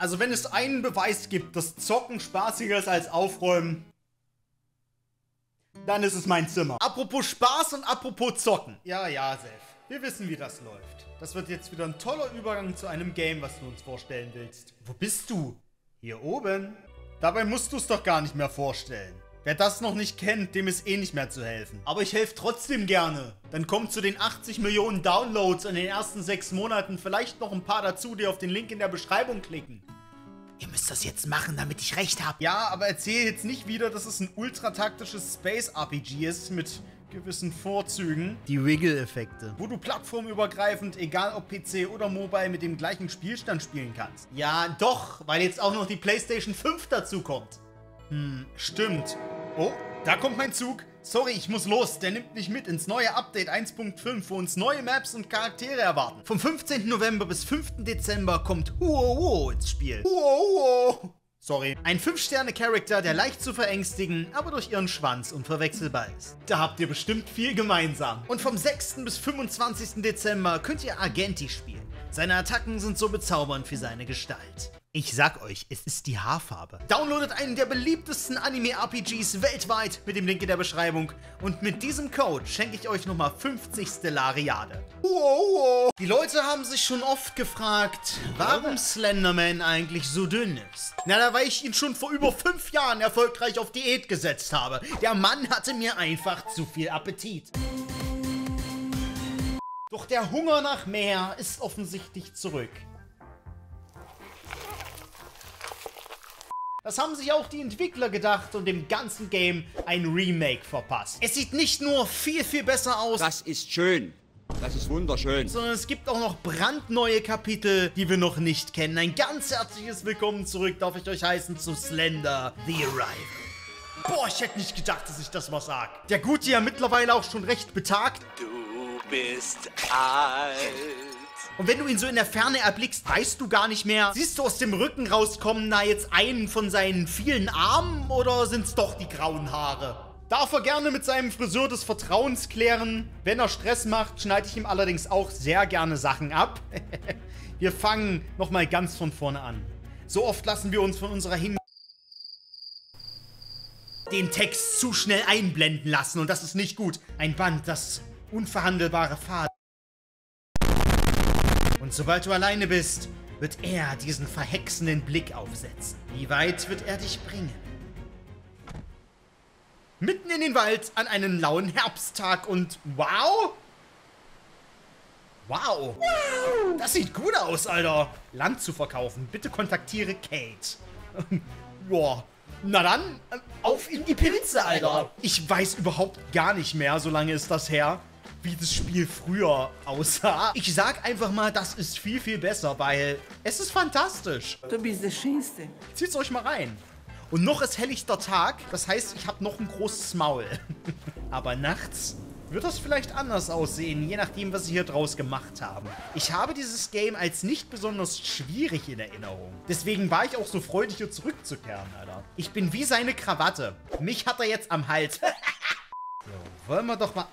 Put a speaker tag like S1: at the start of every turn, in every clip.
S1: Also wenn es einen Beweis gibt, dass Zocken spaßiger ist als Aufräumen, dann ist es mein Zimmer. Apropos Spaß und apropos Zocken. Ja, Sef. Wir wissen, wie das läuft. Das wird jetzt wieder ein toller Übergang zu einem Game, was du uns vorstellen willst. Wo bist du? Hier oben. Dabei musst du es doch gar nicht mehr vorstellen. Wer das noch nicht kennt, dem ist eh nicht mehr zu helfen. Aber ich helfe trotzdem gerne. Dann kommt zu den 80 Millionen Downloads in den ersten 6 Monaten vielleicht noch ein paar dazu, die auf den Link in der Beschreibung klicken. Ihr müsst das jetzt machen, damit ich recht habe. Ja, aber erzähl jetzt nicht wieder, dass es ein ultrataktisches Space-RPG ist mit gewissen Vorzügen. Die Wiggle-Effekte. Wo du plattformübergreifend, egal ob PC oder Mobile, mit dem gleichen Spielstand spielen kannst. Ja, doch, weil jetzt auch noch die PlayStation 5 dazu kommt. Stimmt. Oh, da kommt mein Zug. Sorry, ich muss los. Der nimmt mich mit ins neue Update 1.5, wo uns neue Maps und Charaktere erwarten. Vom 15. November bis 5. Dezember kommt Huohuo ins Spiel. Huohuo. Sorry. Ein 5-Sterne-Charakter, der leicht zu verängstigen, aber durch ihren Schwanz unverwechselbar ist. Da habt ihr bestimmt viel gemeinsam. Und vom 6. bis 25. Dezember könnt ihr Agenti spielen. Seine Attacken sind so bezaubernd wie seine Gestalt. Ich sag euch, es ist die Haarfarbe. Downloadet einen der beliebtesten Anime-RPGs weltweit mit dem Link in der Beschreibung. Und mit diesem Code schenke ich euch nochmal 50 Stellariade. Wow. Die Leute haben sich schon oft gefragt, warum Slenderman eigentlich so dünn ist. Na, da weil ich ihn schon vor über 5 Jahren erfolgreich auf Diät gesetzt habe. Der Mann hatte mir einfach zu viel Appetit. Doch der Hunger nach mehr ist offensichtlich zurück. Das haben sich auch die Entwickler gedacht und dem ganzen Game ein Remake verpasst. Es sieht nicht nur viel, viel besser aus.
S2: Das ist schön. Das ist wunderschön.
S1: Sondern es gibt auch noch brandneue Kapitel, die wir noch nicht kennen. Ein ganz herzliches Willkommen zurück darf ich euch heißen zu Slender The Arrival. Boah, ich hätte nicht gedacht, dass ich das was sag. Der Gute ja mittlerweile auch schon recht betagt.
S3: Du bist alt.
S1: Und wenn du ihn so in der Ferne erblickst, weißt du gar nicht mehr, siehst du aus dem Rücken rauskommen da jetzt einen von seinen vielen Armen oder sind's doch die grauen Haare? Darf er gerne mit seinem Friseur des Vertrauens klären. Wenn er Stress macht, schneide ich ihm allerdings auch sehr gerne Sachen ab. Wir fangen nochmal ganz von vorne an. So oft lassen wir uns von unserer den Text zu schnell einblenden lassen und das ist nicht gut. Ein Band, das unverhandelbare Faden. Und sobald du alleine bist, wird er diesen verhexenden Blick aufsetzen. Wie weit wird er dich bringen? Mitten in den Wald an einem lauen Herbsttag und wow! Wow! Das sieht gut aus, Alter! Land zu verkaufen. Bitte kontaktiere Kate. Joa. Na dann, auf in die Pilze, Alter! Ich weiß überhaupt gar nicht mehr, so lange ist das her, wie das Spiel früher aussah. Ich sag einfach mal, das ist viel, viel besser, weil es ist fantastisch.
S4: Du bist der Schönste.
S1: Zieht's euch mal rein. Und noch ist helllichter Tag, das heißt, ich habe noch ein großes Maul. Aber nachts wird das vielleicht anders aussehen, je nachdem, was sie hier draus gemacht haben. Ich habe dieses Game als nicht besonders schwierig in Erinnerung. Deswegen war ich auch so freudig, hier zurückzukehren, Alter. Ich bin wie seine Krawatte. Mich hat er jetzt am Hals. So, wollen wir doch mal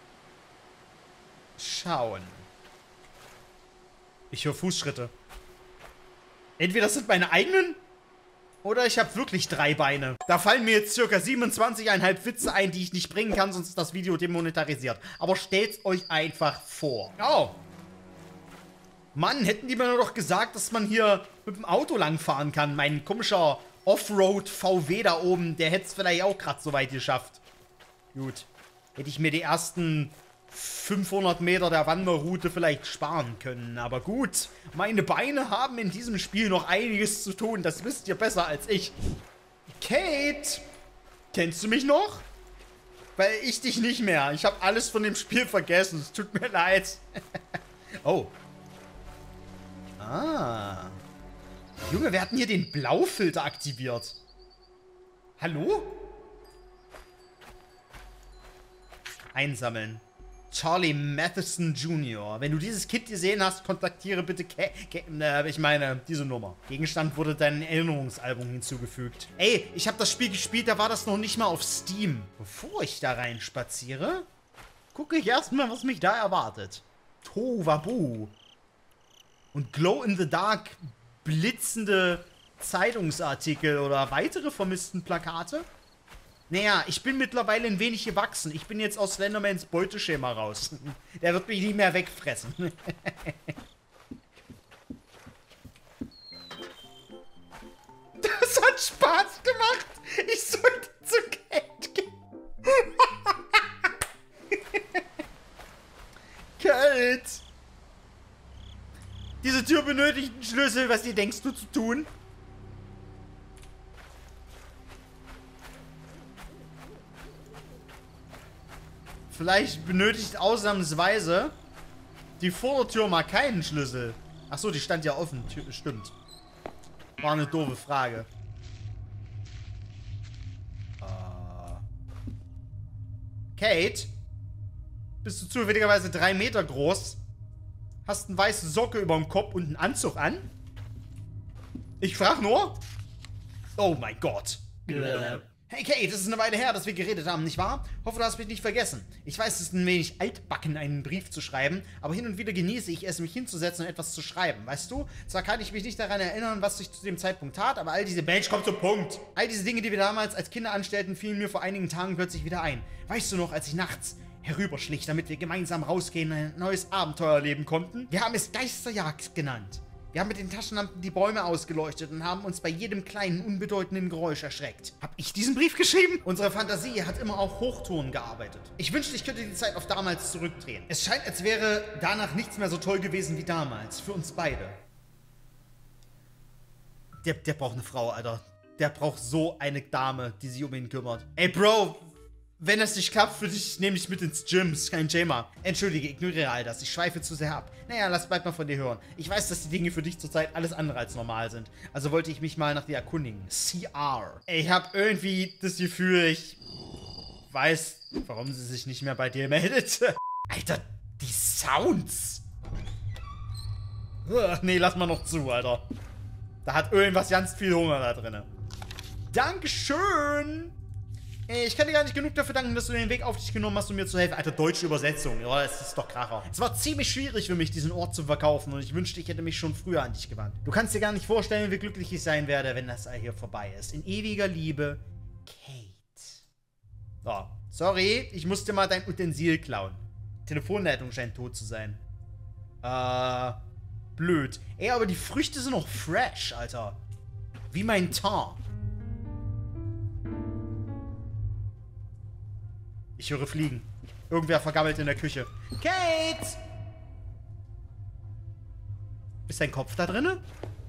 S1: schauen. Ich höre Fußschritte. Entweder das sind meine eigenen, oder ich habe wirklich 3 Beine. Da fallen mir jetzt circa 27,5 Witze ein, die ich nicht bringen kann, sonst ist das Video demonetarisiert. Aber stellt's euch einfach vor. Oh. Mann, hätten die mir nur doch gesagt, dass man hier mit dem Auto langfahren kann. Mein komischer Offroad-VW da oben, der hätte es vielleicht auch gerade so weit geschafft. Gut. Hätte ich mir die ersten 500 Meter der Wanderroute vielleicht sparen können. Aber gut, meine Beine haben in diesem Spiel noch einiges zu tun. Das wisst ihr besser als ich. Kate, kennst du mich noch? Weil ich dich nicht mehr. Ich habe alles von dem Spiel vergessen. Es tut mir leid. Oh. Ah. Junge, wir hatten hier den Blaufilter aktiviert. Hallo? Einsammeln. Charlie Matheson Jr. Wenn du dieses Kit gesehen hast, kontaktiere bitte ich meine, diese Nummer. Gegenstand wurde deinem Erinnerungsalbum hinzugefügt. Ey, ich habe das Spiel gespielt, da war das noch nicht mal auf Steam. Bevor ich da rein spaziere, gucke ich erstmal, was mich da erwartet. Tohuwabohu. Und Glow in the Dark blitzende Zeitungsartikel oder weitere vermissten Plakate? Naja, ich bin mittlerweile ein wenig gewachsen. Ich bin jetzt aus Slendermans Beuteschema raus. Der wird mich nie mehr wegfressen. Das hat Spaß gemacht. Ich sollte zu Kate gehen. Kate! Diese Tür benötigt einen Schlüssel. Was denkst du zu tun? Vielleicht benötigt ausnahmsweise die Vordertür mal keinen Schlüssel. Achso, die stand ja offen. Stimmt. War eine doofe Frage. Kate? Bist du zufälligerweise 3 Meter groß? Hast eine weiße Socke über dem Kopf und einen Anzug an? Ich frag nur. Oh mein Gott. Hey Kate, es ist eine Weile her, dass wir geredet haben, nicht wahr? Hoffe, du hast mich nicht vergessen. Ich weiß, es ist ein wenig altbacken, einen Brief zu schreiben, aber hin und wieder genieße ich es, mich hinzusetzen und etwas zu schreiben, weißt du? Zwar kann ich mich nicht daran erinnern, was ich zu dem Zeitpunkt tat, aber all diese... Mensch, komm zum Punkt! All diese Dinge, die wir damals als Kinder anstellten, fielen mir vor einigen Tagen plötzlich wieder ein. Weißt du noch, als ich nachts herüberschlich, damit wir gemeinsam rausgehen und ein neues Abenteuer erleben konnten? Wir haben es Geisterjagd genannt. Wir haben mit den Taschenlampen die Bäume ausgeleuchtet und haben uns bei jedem kleinen, unbedeutenden Geräusch erschreckt. Hab ich diesen Brief geschrieben? Unsere Fantasie hat immer auf Hochtouren gearbeitet. Ich wünschte, ich könnte die Zeit auf damals zurückdrehen. Es scheint, als wäre danach nichts mehr so toll gewesen wie damals. Für uns beide. Der braucht eine Frau, Alter. Der braucht so eine Dame, die sich um ihn kümmert. Ey, Bro, wenn das nicht klappt für dich, nehme ich mit ins Gym. Ist kein Thema. Entschuldige, ignoriere all das. Ich schweife zu sehr ab. Naja, lass bald mal von dir hören. Ich weiß, dass die Dinge für dich zurzeit alles andere als normal sind. Also wollte ich mich mal nach dir erkundigen. CR. Ey, ich habe irgendwie das Gefühl, ich weiß, warum sie sich nicht mehr bei dir meldet. Alter, die Sounds. Nee, lass mal noch zu, Alter. Da hat irgendwas ganz viel Hunger da drin. Dankeschön. Ich kann dir gar nicht genug dafür danken, dass du den Weg auf dich genommen hast, um mir zu helfen. Alter, deutsche Übersetzung. Ja, das ist doch Kracher. Es war ziemlich schwierig für mich, diesen Ort zu verkaufen. Und ich wünschte, ich hätte mich schon früher an dich gewandt. Du kannst dir gar nicht vorstellen, wie glücklich ich sein werde, wenn das all hier vorbei ist. In ewiger Liebe, Kate. So, sorry, ich musste mal dein Utensil klauen. Telefonleitung scheint tot zu sein. Blöd. Ey, aber die Früchte sind noch fresh, Alter. Wie mein Teint. Ich höre Fliegen. Irgendwer vergammelt in der Küche. Kate! Ist dein Kopf da drinne?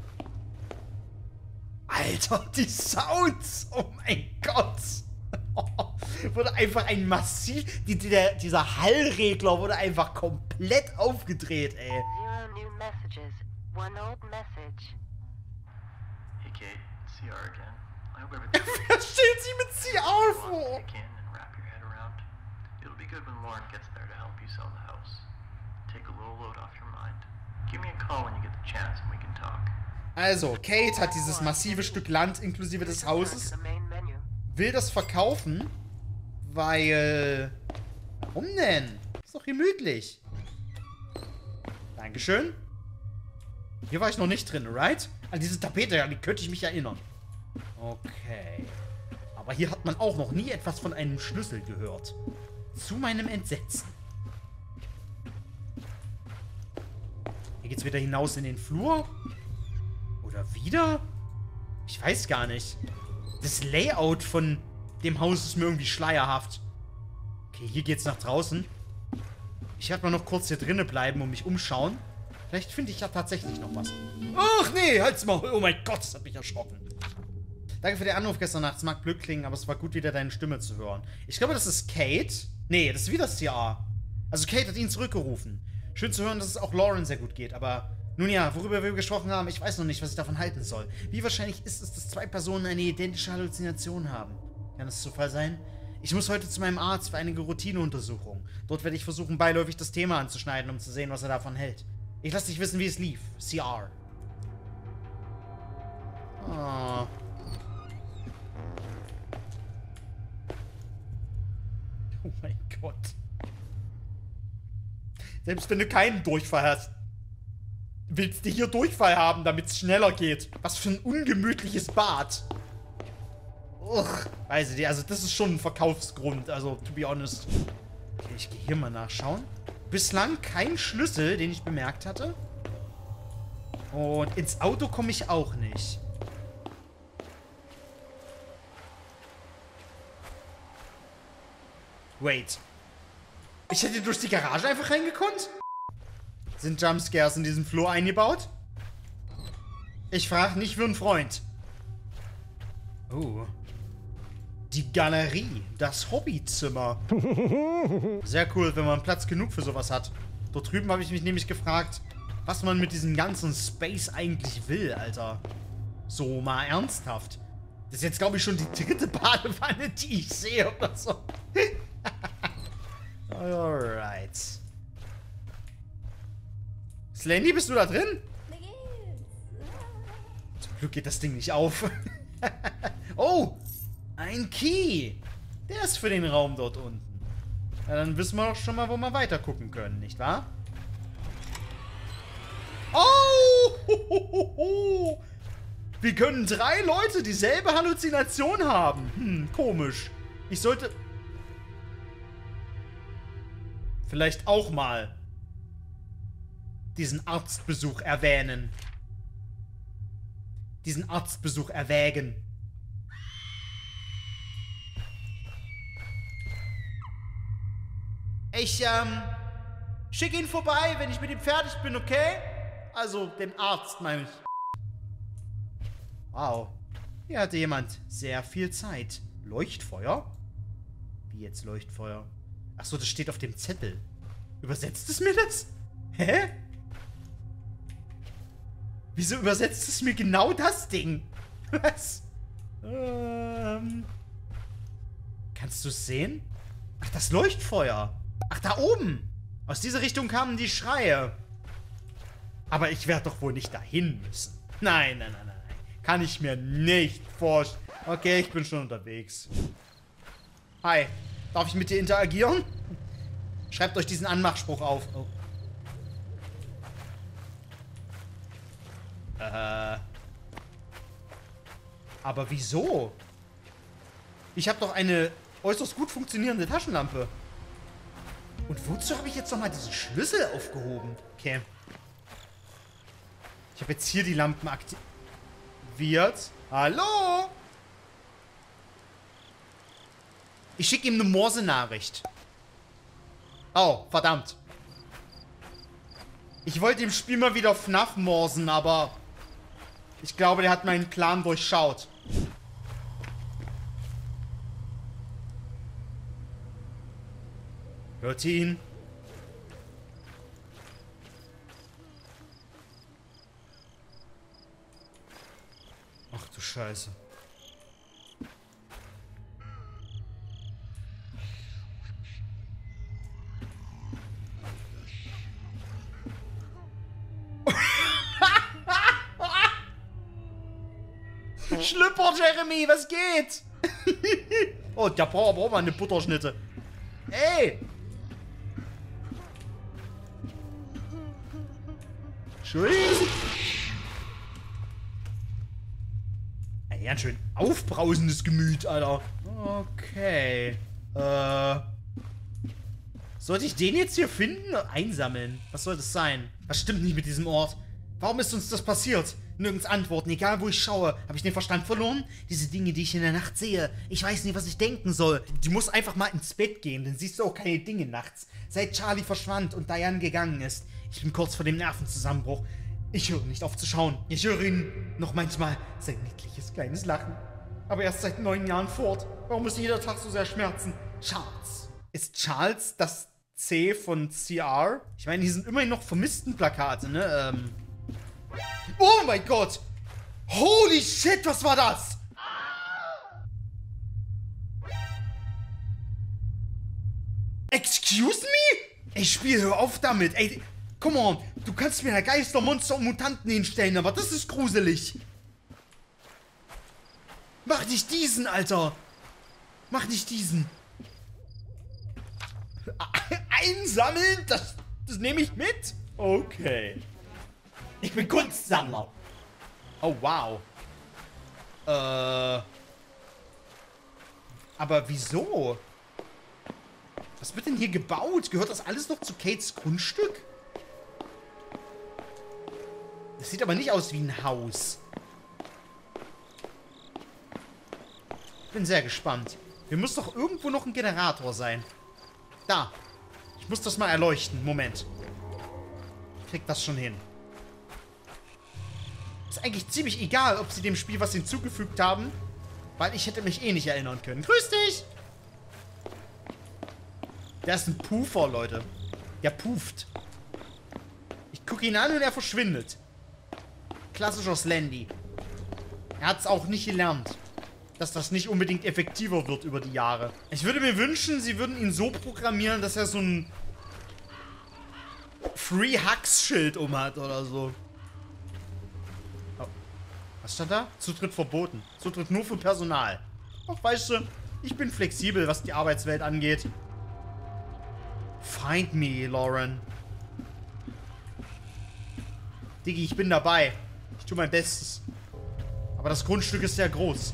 S1: Alter, die Sounds! Oh mein Gott! Wurde einfach ein massiv... Dieser Hallregler wurde einfach komplett aufgedreht, ey.
S4: 0 new messages. 1 old message.
S5: Hey Kate, CR again. I hope everything
S1: Wer stellt sie mit CR vor?
S5: you can and wrap your head around. It'll be good when Lauren gets there to help you sell the house. Take a little load off your mind. Give me a call when you get the chance and we can talk.
S1: Also, Kate hat dieses massive Stück Land inklusive des Hauses,
S4: The main menu.
S1: will das verkaufen, weil... Warum denn? Ist doch gemütlich. Dankeschön. Hier war ich noch nicht drin, right? An diese Tapete, ja, die könnte ich mich erinnern. Okay. Aber hier hat man auch noch nie etwas von einem Schlüssel gehört. Zu meinem Entsetzen. Hier geht's wieder hinaus in den Flur? Oder wieder? Ich weiß gar nicht. Das Layout von dem Haus ist mir irgendwie schleierhaft. Okay, hier geht's nach draußen. Ich werde mal noch kurz hier drinnen bleiben und mich umschauen. Vielleicht finde ich ja tatsächlich noch was. Ach nee, halt's mal. Oh mein Gott, das hat mich erschrocken. Danke für den Anruf gestern Nacht. Es mag blöd klingen, aber es war gut, wieder deine Stimme zu hören. Ich glaube, das ist Kate. Nee, das ist wieder CR. Also Kate hat ihn zurückgerufen. Schön zu hören, dass es auch Lauren sehr gut geht, aber... Nun ja, worüber wir gesprochen haben, ich weiß noch nicht, was ich davon halten soll. Wie wahrscheinlich ist es, dass 2 Personen eine identische Halluzinationen haben? Kann es Zufall sein? Ich muss heute zu meinem Arzt für einige Routineuntersuchungen. Dort werde ich versuchen, beiläufig das Thema anzuschneiden, um zu sehen, was er davon hält. Ich lasse dich wissen, wie es lief. CR. Oh. Oh mein Gott. Selbst wenn du keinen Durchfall hast. willst du hier Durchfall haben, damit es schneller geht? Was für ein ungemütliches Bad. Uch, weiß ich nicht, also das ist schon ein Verkaufsgrund, also to be honest. Okay, ich gehe hier mal nachschauen. Bislang kein Schlüssel, den ich bemerkt hatte. Und ins Auto komme ich auch nicht. Wait. Ich hätte durch die Garage einfach reingekonnt? Sind Jumpscares in diesem Flur eingebaut? Ich frage nicht für einen Freund. Oh. Die Galerie. Das Hobbyzimmer. Sehr cool, wenn man Platz genug für sowas hat. Dort drüben habe ich mich nämlich gefragt, was man mit diesem ganzen Space eigentlich will, Alter. So mal ernsthaft. Das ist jetzt, glaube ich, schon die 3. Badewanne, die ich sehe oder so. Alright. Slendy, bist du da drin? Zum Glück geht das Ding nicht auf. Oh! Ein Key. Der ist für den Raum dort unten. Ja, dann wissen wir doch schon mal, wo wir weiter gucken können, nicht wahr? Oh! Wir können 3 Leute dieselbe Halluzination haben. Komisch. Ich sollte vielleicht auch mal diesen Arztbesuch erwähnen. Diesen Arztbesuch erwägen. Ich, schicke ihn vorbei, wenn ich mit ihm fertig bin, okay? Also, den Arzt, meine ich. Wow. Hier hatte jemand sehr viel Zeit. Leuchtfeuer? Wie jetzt Leuchtfeuer? Achso, das steht auf dem Zettel. Übersetzt es mir das? Hä? Wieso übersetzt es mir genau das Ding? Was? Kannst du es sehen? Ach, das Leuchtfeuer. Ach, da oben. Aus dieser Richtung kamen die Schreie. Aber ich werde doch wohl nicht dahin müssen. Nein, nein, nein, nein. Kann ich mir nicht vorstellen. Okay, ich bin schon unterwegs. Hi. Darf ich mit dir interagieren? Schreibt euch diesen Anmachspruch auf. Oh. Aber wieso? Ich habe doch eine äußerst gut funktionierende Taschenlampe. Und wozu habe ich jetzt nochmal diesen Schlüssel aufgehoben? Okay. Ich habe jetzt hier die Lampen aktiviert. Hallo? Ich schicke ihm eine Morse-Nachricht. Oh, verdammt. Ich wollte dem Spiel mal wieder FNAF morsen, aber ich glaube, der hat meinen Plan durchschaut. Hört ihr ihn? Ach du Scheiße. Schlüpper, Jeremy, was geht? Oh, der braucht aber auch mal eine Butterschnitte. Ey! Entschuldigung. Ein ganz schön aufbrausendes Gemüt, Alter. Okay. Sollte ich den jetzt hier finden? Einsammeln. Was soll das sein? Was stimmt nicht mit diesem Ort? Warum ist uns das passiert? Nirgends Antworten. Egal, wo ich schaue. Habe ich den Verstand verloren? Diese Dinge, die ich in der Nacht sehe. Ich weiß nicht, was ich denken soll. Du musst einfach mal ins Bett gehen. Dann siehst du auch keine Dinge nachts. Seit Charlie verschwand und Diane gegangen ist. Ich bin kurz vor dem Nervenzusammenbruch. Ich höre nicht auf zu schauen. Ich höre ihn noch manchmal sein niedliches kleines Lachen. Aber erst seit 9 Jahren fort. Warum muss jeder Tag so sehr schmerzen? Charles. Ist Charles das C von CR? Ich meine, hier sind immerhin noch Vermisstenplakate, ne? Oh mein Gott! Holy shit, was war das? Excuse me? Ey, Spiel, hör auf damit. Ey, come on. Du kannst mir ja Geister, Monster und Mutanten hinstellen, aber das ist gruselig. Mach nicht diesen, Alter. Mach nicht diesen. Einsammeln? Das nehme ich mit? Okay. Ich bin Kunstsammler. Oh, wow. Aber wieso? Was wird denn hier gebaut? Gehört das alles noch zu Kates Grundstück? Das sieht aber nicht aus wie ein Haus. Ich bin sehr gespannt. Hier muss doch irgendwo noch ein Generator sein. Da. Ich muss das mal erleuchten. Moment. Ich krieg das schon hin. Ist eigentlich ziemlich egal, ob sie dem Spiel was hinzugefügt haben, weil ich hätte mich eh nicht erinnern können. Grüß dich! Der ist ein Puffer, Leute. Der puft. Ich gucke ihn an und er verschwindet. Klassischer Slendy. Er hat es auch nicht gelernt, dass das nicht unbedingt effektiver wird über die Jahre. Ich würde mir wünschen, sie würden ihn so programmieren, dass er so ein Free-Hugs-Schild umhat oder so. Oh. Was stand da? Zutritt verboten. Zutritt nur für Personal. Ach, weißt du, ich bin flexibel, was die Arbeitswelt angeht. Find me, Lauren. Diggi, ich bin dabei. Ich tue mein Bestes. Aber das Grundstück ist sehr groß.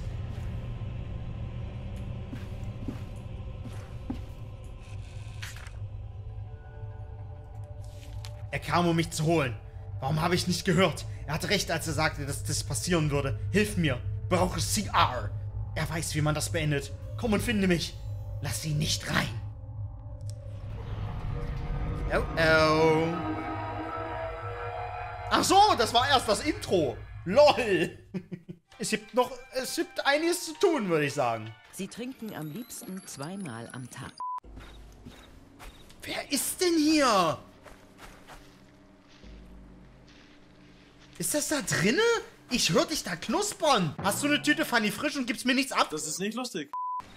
S1: Er kam, um mich zu holen. Warum habe ich nicht gehört? Er hatte recht, als er sagte, dass das passieren würde. Hilf mir. Brauche CR. Er weiß, wie man das beendet. Komm und finde mich. Lass ihn nicht rein. Oh, oh. Ach so, das war erst das Intro. LOL. Es gibt einiges zu tun, würde ich sagen.
S6: Sie trinken am liebsten 2-mal am Tag.
S1: Wer ist denn hier? Ist das da drinne? Ich höre dich da knuspern. Hast du eine Tüte Fanny Frisch und gibst mir nichts ab?
S7: Das ist nicht lustig.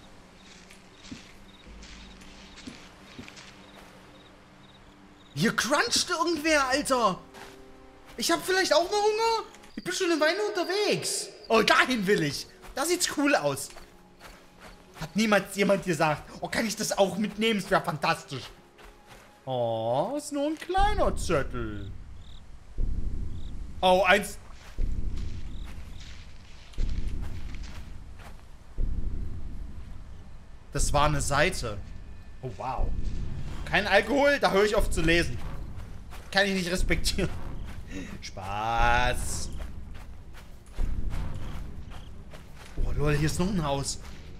S1: Hier cruncht irgendwer, Alter. Ich habe vielleicht auch mal Hunger. Ich bin schon eine Weile unterwegs. Oh, dahin will ich. Da sieht's cool aus. Hat niemals jemand gesagt, oh, kann ich das auch mitnehmen? Es wäre fantastisch. Oh, ist nur ein kleiner Zettel. Oh, eins. Das war eine Seite. Oh, wow. Kein Alkohol, da höre ich auf zu lesen. Kann ich nicht respektieren. Spaß. Oh, lol, hier ist noch ein Haus.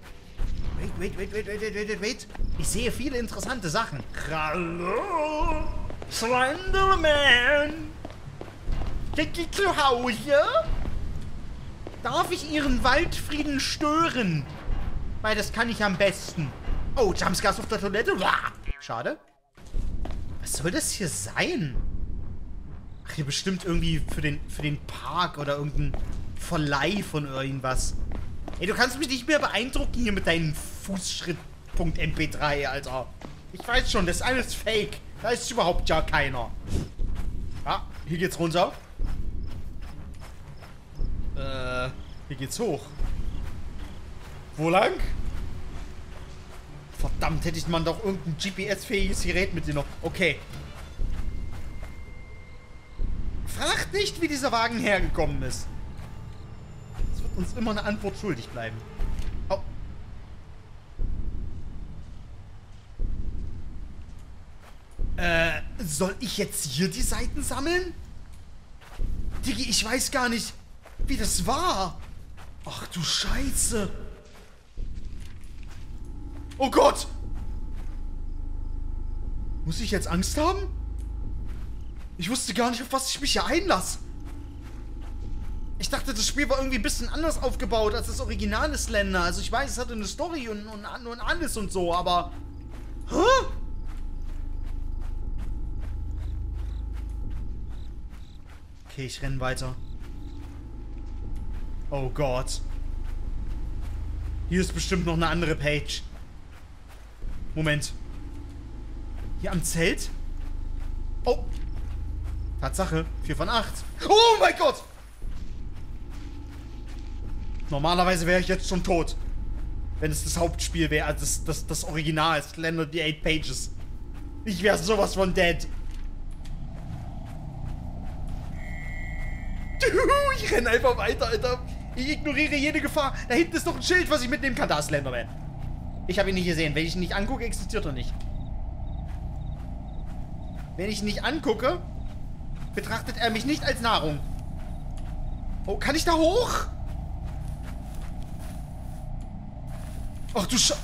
S1: Wait. Ich sehe viele interessante Sachen. Hallo, Slenderman. Sind Sie zu Hause? Darf ich Ihren Waldfrieden stören? Weil das kann ich am besten. Oh, Jumpscares auf der Toilette. Schade. Was soll das hier sein? Ach, hier bestimmt irgendwie für den Park oder irgendein Verleih von irgendwas. Ey, du kannst mich nicht mehr beeindrucken hier mit deinen Fußschritt.mp3, Alter. Ich weiß schon, das ist alles fake. Da ist überhaupt ja keiner. Ja, hier geht's runter. Hier geht's hoch. Wo lang? Verdammt, hätte ich man doch irgendein GPS-fähiges Gerät mit dir noch. Okay. Fragt nicht, wie dieser Wagen hergekommen ist. Es wird uns immer eine Antwort schuldig bleiben. Oh. Soll ich jetzt hier die Seiten sammeln? Diggi, ich weiß gar nicht, wie das war. Ach du Scheiße. Oh Gott! Muss ich jetzt Angst haben? Ich wusste gar nicht, auf was ich mich hier einlasse. Ich dachte, das Spiel war irgendwie ein bisschen anders aufgebaut als das originale Slender. Also ich weiß, es hatte eine Story und alles und so, aber... Hä? Okay, ich renne weiter. Oh Gott. Hier ist bestimmt noch eine andere Page. Moment. Hier am Zelt? Oh. Tatsache. 4 von 8. Oh mein Gott! Normalerweise wäre ich jetzt schon tot. Wenn es das Hauptspiel wäre. Also das Original. Slender, die 8 Pages. Ich wäre sowas von dead. Ich renne einfach weiter, Alter. Ich ignoriere jede Gefahr. Da hinten ist doch ein Schild, was ich mitnehmen kann. Da ist Slenderman. Ich habe ihn nicht gesehen. Wenn ich ihn nicht angucke, existiert er nicht. Wenn ich ihn nicht angucke, betrachtet er mich nicht als Nahrung. Oh, kann ich da hoch? Ach du Sch...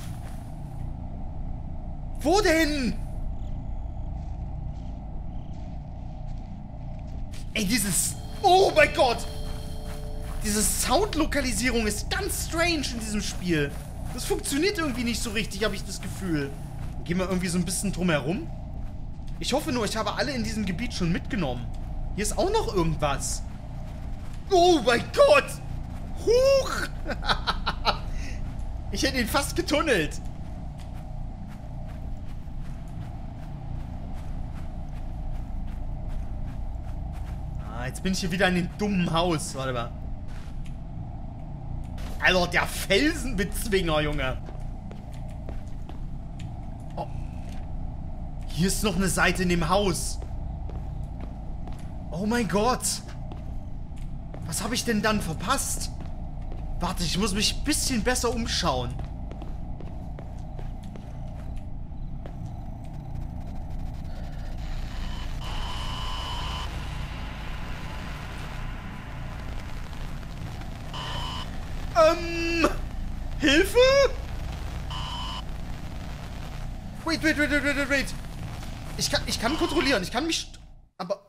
S1: Wo denn? Ey, dieses... Oh mein Gott! Diese Soundlokalisierung ist ganz strange in diesem Spiel. Das funktioniert irgendwie nicht so richtig, habe ich das Gefühl. Gehen wir irgendwie so ein bisschen drumherum? Ich hoffe nur, ich habe alle in diesem Gebiet schon mitgenommen. Hier ist auch noch irgendwas. Oh mein Gott! Huch! Ich hätte ihn fast getunnelt. Jetzt bin ich hier wieder in dem dummen Haus. Warte mal. Alter, der Felsenbezwinger, Junge. Oh. Hier ist noch eine Seite in dem Haus. Oh mein Gott. Was habe ich denn dann verpasst? Warte, ich muss mich ein bisschen besser umschauen. Hilfe? Wait. Ich kann kontrollieren. Ich kann mich... Aber...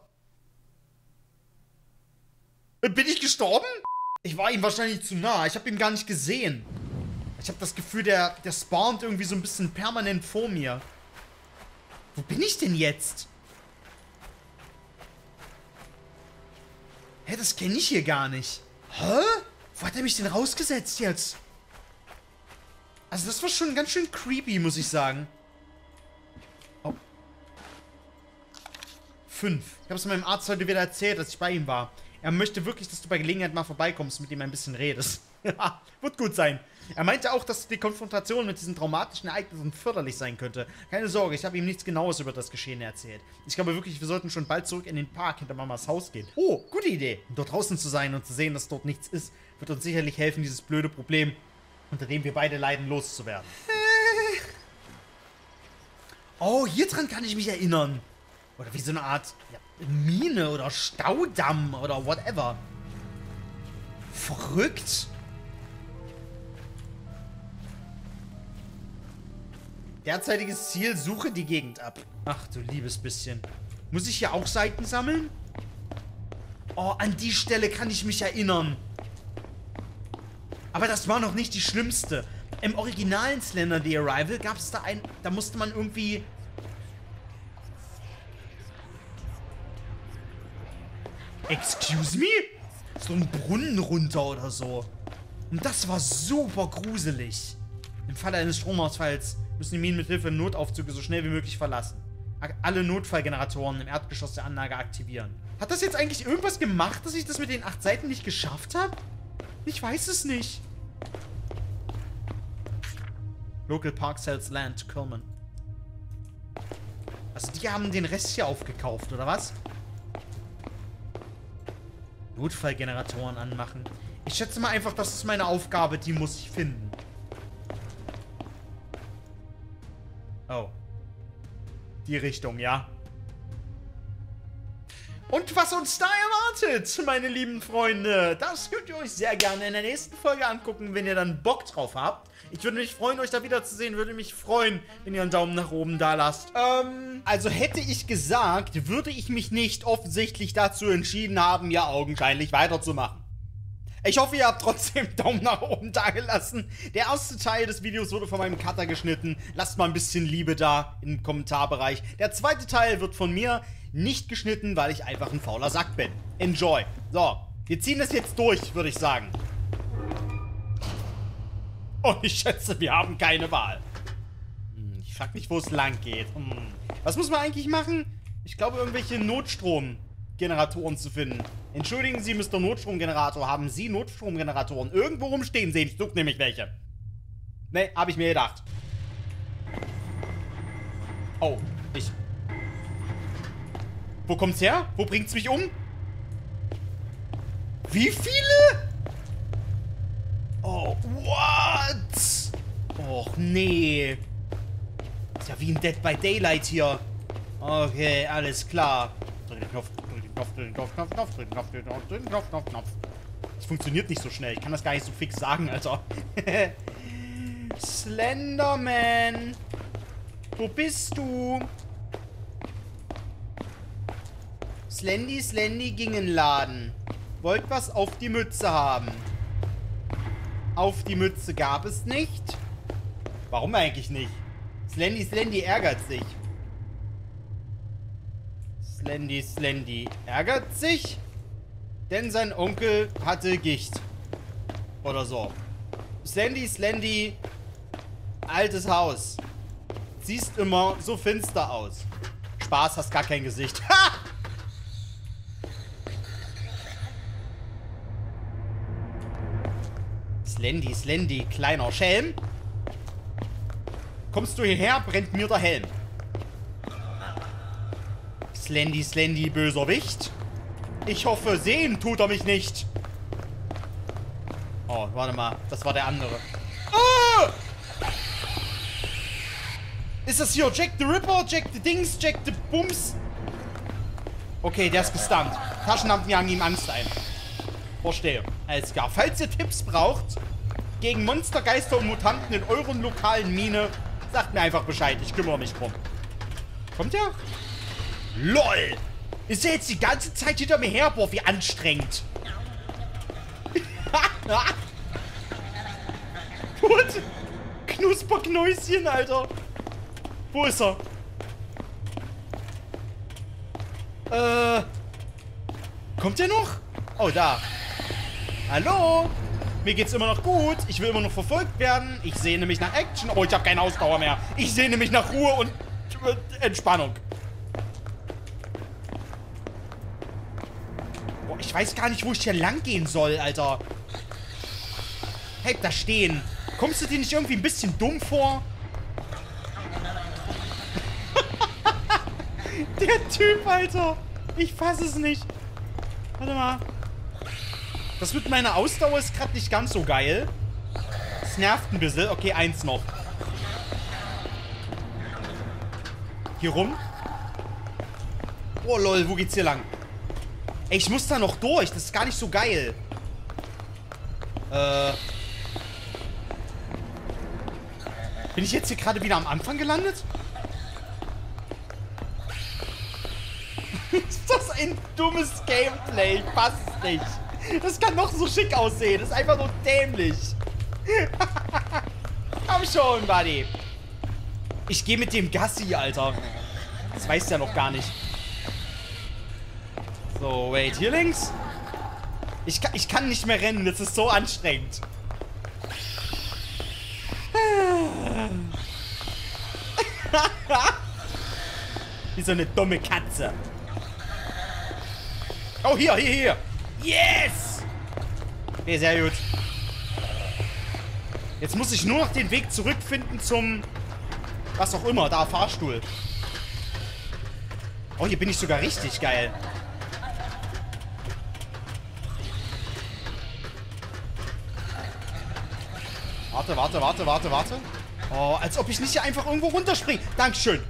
S1: Bin ich gestorben? Ich war ihm wahrscheinlich zu nah. Ich habe ihn gar nicht gesehen. Ich habe das Gefühl, der spawnt irgendwie so ein bisschen permanent vor mir. Wo bin ich denn jetzt? Hä, das kenne ich hier gar nicht. Hä? Wo hat er mich denn rausgesetzt jetzt? Also das war schon ganz schön creepy, muss ich sagen. Oh. 5. Ich habe es meinem Arzt heute wieder erzählt, als ich bei ihm war. Er möchte wirklich, dass du bei Gelegenheit mal vorbeikommst und mit ihm ein bisschen redest. Wird gut sein. Er meinte auch, dass die Konfrontation mit diesen traumatischen Ereignissen förderlich sein könnte. Keine Sorge, ich habe ihm nichts Genaues über das Geschehen erzählt. Ich glaube wirklich, wir sollten schon bald zurück in den Park hinter Mamas Haus gehen. Oh, gute Idee. Dort draußen zu sein und zu sehen, dass dort nichts ist, wird uns sicherlich helfen, dieses blöde Problem, unter dem wir beide leiden, loszuwerden. Oh, hier dran kann ich mich erinnern. Oder wie so eine Art Mine oder Staudamm oder whatever. Verrückt. Derzeitiges Ziel, suche die Gegend ab. Ach du liebes bisschen. Muss ich hier auch Seiten sammeln? Oh, an die Stelle kann ich mich erinnern. Aber das war noch nicht die schlimmste. Im originalen Slender The Arrival gab es da musste man irgendwie... Excuse me? So ein Brunnen runter oder so. Und das war super gruselig. Im Falle eines Stromausfalls müssen die Minen mit Hilfe Notaufzüge so schnell wie möglich verlassen. Alle Notfallgeneratoren im Erdgeschoss der Anlage aktivieren. Hat das jetzt eigentlich irgendwas gemacht, dass ich das mit den 8 Seiten nicht geschafft habe? Ich weiß es nicht. Local Park sells land, Coleman. Also die haben den Rest hier aufgekauft, oder was? Notfallgeneratoren anmachen. Ich schätze mal einfach, das ist meine Aufgabe, die muss ich finden. Oh. Die Richtung, ja. Und was uns da erwartet, meine lieben Freunde, das könnt ihr euch sehr gerne in der nächsten Folge angucken, wenn ihr dann Bock drauf habt. Ich würde mich freuen, euch da wiederzusehen. Würde mich freuen, wenn ihr einen Daumen nach oben da lasst. Also hätte ich gesagt, würde ich mich nicht offensichtlich dazu entschieden haben, ja augenscheinlich weiterzumachen. Ich hoffe, ihr habt trotzdem einen Daumen nach oben da gelassen. Der erste Teil des Videos wurde von meinem Cutter geschnitten. Lasst mal ein bisschen Liebe da im Kommentarbereich. Der zweite Teil wird von mir nicht geschnitten, weil ich einfach ein fauler Sack bin. Enjoy. So, wir ziehen das jetzt durch, würde ich sagen. Und ich schätze, wir haben keine Wahl. Ich frag mich, wo es lang geht. Was muss man eigentlich machen? Ich glaube, irgendwelche Notstromgeneratoren zu finden. Entschuldigen Sie, Mr. Notstromgenerator. Haben Sie Notstromgeneratoren irgendwo rumstehen sehen? Ich suche nämlich welche. Ne, habe ich mir gedacht. Oh, Wo kommt's her? Wo bringt's mich um? Wie viele? Oh, what? Och, nee. Ist ja wie ein Dead by Daylight hier. Okay, alles klar. Drück den Knopf, drück den Knopf, drück den Knopf, Knopf, Knopf, drück den Knopf, drück den Knopf, drück den Knopf, Knopf, Knopf. Das funktioniert nicht so schnell. Ich kann das gar nicht so fix sagen, Alter. Slenderman. Wo bist du? Slendy ging in den Laden. Wollt was auf die Mütze haben. Auf die Mütze gab es nicht. Warum eigentlich nicht? Slendy ärgert sich. Slendy ärgert sich, denn sein Onkel hatte Gicht. Oder so. Slendy, altes Haus. Siehst immer so finster aus. Spaß, hast gar kein Gesicht. Ha! Slendy, kleiner Schelm. Kommst du hierher, brennt mir der Helm. Slendy, böser Wicht. Ich hoffe, sehen tut er mich nicht. Oh, warte mal. Das war der andere. Oh! Ist das hier Jack the Ripper, Jack the Dings, Jack the Bums? Okay, der ist gestunt. Taschenlampen jagen ihm Angst ein. Verstehe. Alles klar. Falls ihr Tipps braucht gegen Monster, Geister und Mutanten in euren lokalen Mine, sagt mir einfach Bescheid. Ich kümmere mich drum. Kommt der? LOL! Ist er jetzt die ganze Zeit hinter mir her? Boah, wie anstrengend. Gut. Knusperknäuschen, Alter. Wo ist er? Kommt der noch? Oh, da. Hallo? Mir geht's immer noch gut. Ich will immer noch verfolgt werden. Ich sehne mich nach Action. Oh, ich habe keine Ausdauer mehr. Ich sehne mich nach Ruhe und Entspannung. Boah, ich weiß gar nicht, wo ich hier lang gehen soll, Alter. Bleib da stehen. Kommst du dir nicht irgendwie ein bisschen dumm vor? Der Typ, Alter. Ich fasse es nicht. Warte mal. Das mit meiner Ausdauer ist gerade nicht ganz so geil. Es nervt ein bisschen. Okay, eins noch. Hier rum. Oh, lol, wo geht's hier lang? Ey, ich muss da noch durch. Das ist gar nicht so geil. Bin ich jetzt hier gerade wieder am Anfang gelandet? Ist das ein dummes Gameplay? Ich fass es nicht. Das kann noch so schick aussehen. Das ist einfach nur dämlich. Komm schon, Buddy. Ich gehe mit dem Gassi, Alter. Das weißt du ja noch gar nicht. So, wait. Hier links? Ich kann nicht mehr rennen. Das ist so anstrengend. Wie so eine dumme Katze. Oh, hier. Yes! Okay, sehr gut. Jetzt muss ich nur noch den Weg zurückfinden zum... Was auch immer, da, Fahrstuhl. Oh, hier bin ich sogar richtig geil. Warte. Oh, als ob ich nicht hier einfach irgendwo runterspringe. Dankeschön.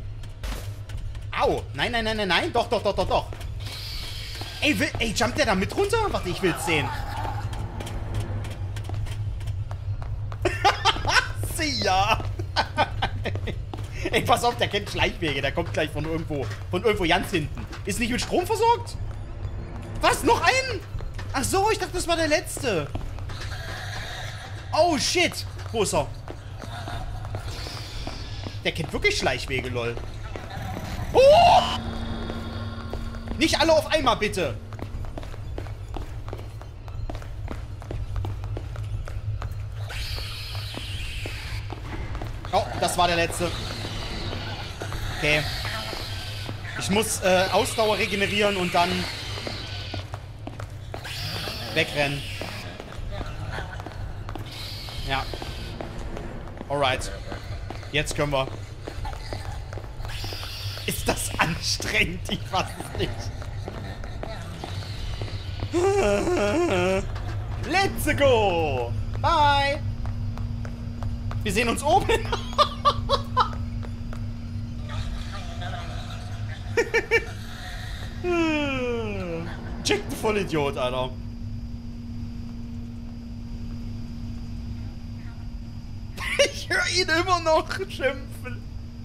S1: Au. Nein. Doch. Ey, jumpt der da mit runter? Warte, ich will's sehen. See ya. Ey, pass auf, der kennt Schleichwege. Der kommt gleich von irgendwo ganz hinten. Ist nicht mit Strom versorgt? Was, noch einen? Ach so, ich dachte, das war der letzte. Oh, shit. Wo ist er? Der kennt wirklich Schleichwege, lol. Oh! Nicht alle auf einmal, bitte. Oh, das war der letzte. Okay. Ich muss Ausdauer regenerieren und dann wegrennen. Ja. Alright. Jetzt können wir. Ist das anstrengend? Ich weiß es nicht. Let's go! Bye! Wir sehen uns oben. Check, du Vollidiot, Alter. Ich höre ihn immer noch schimpfen.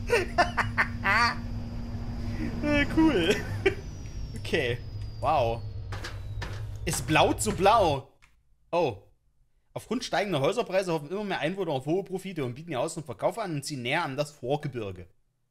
S1: Cool. Okay. Wow. Ist blau zu blau. Oh. Aufgrund steigender Häuserpreise hoffen immer mehr Einwohner auf hohe Profite und bieten ihr Haus zum Verkauf an und ziehen näher an das Vorgebirge.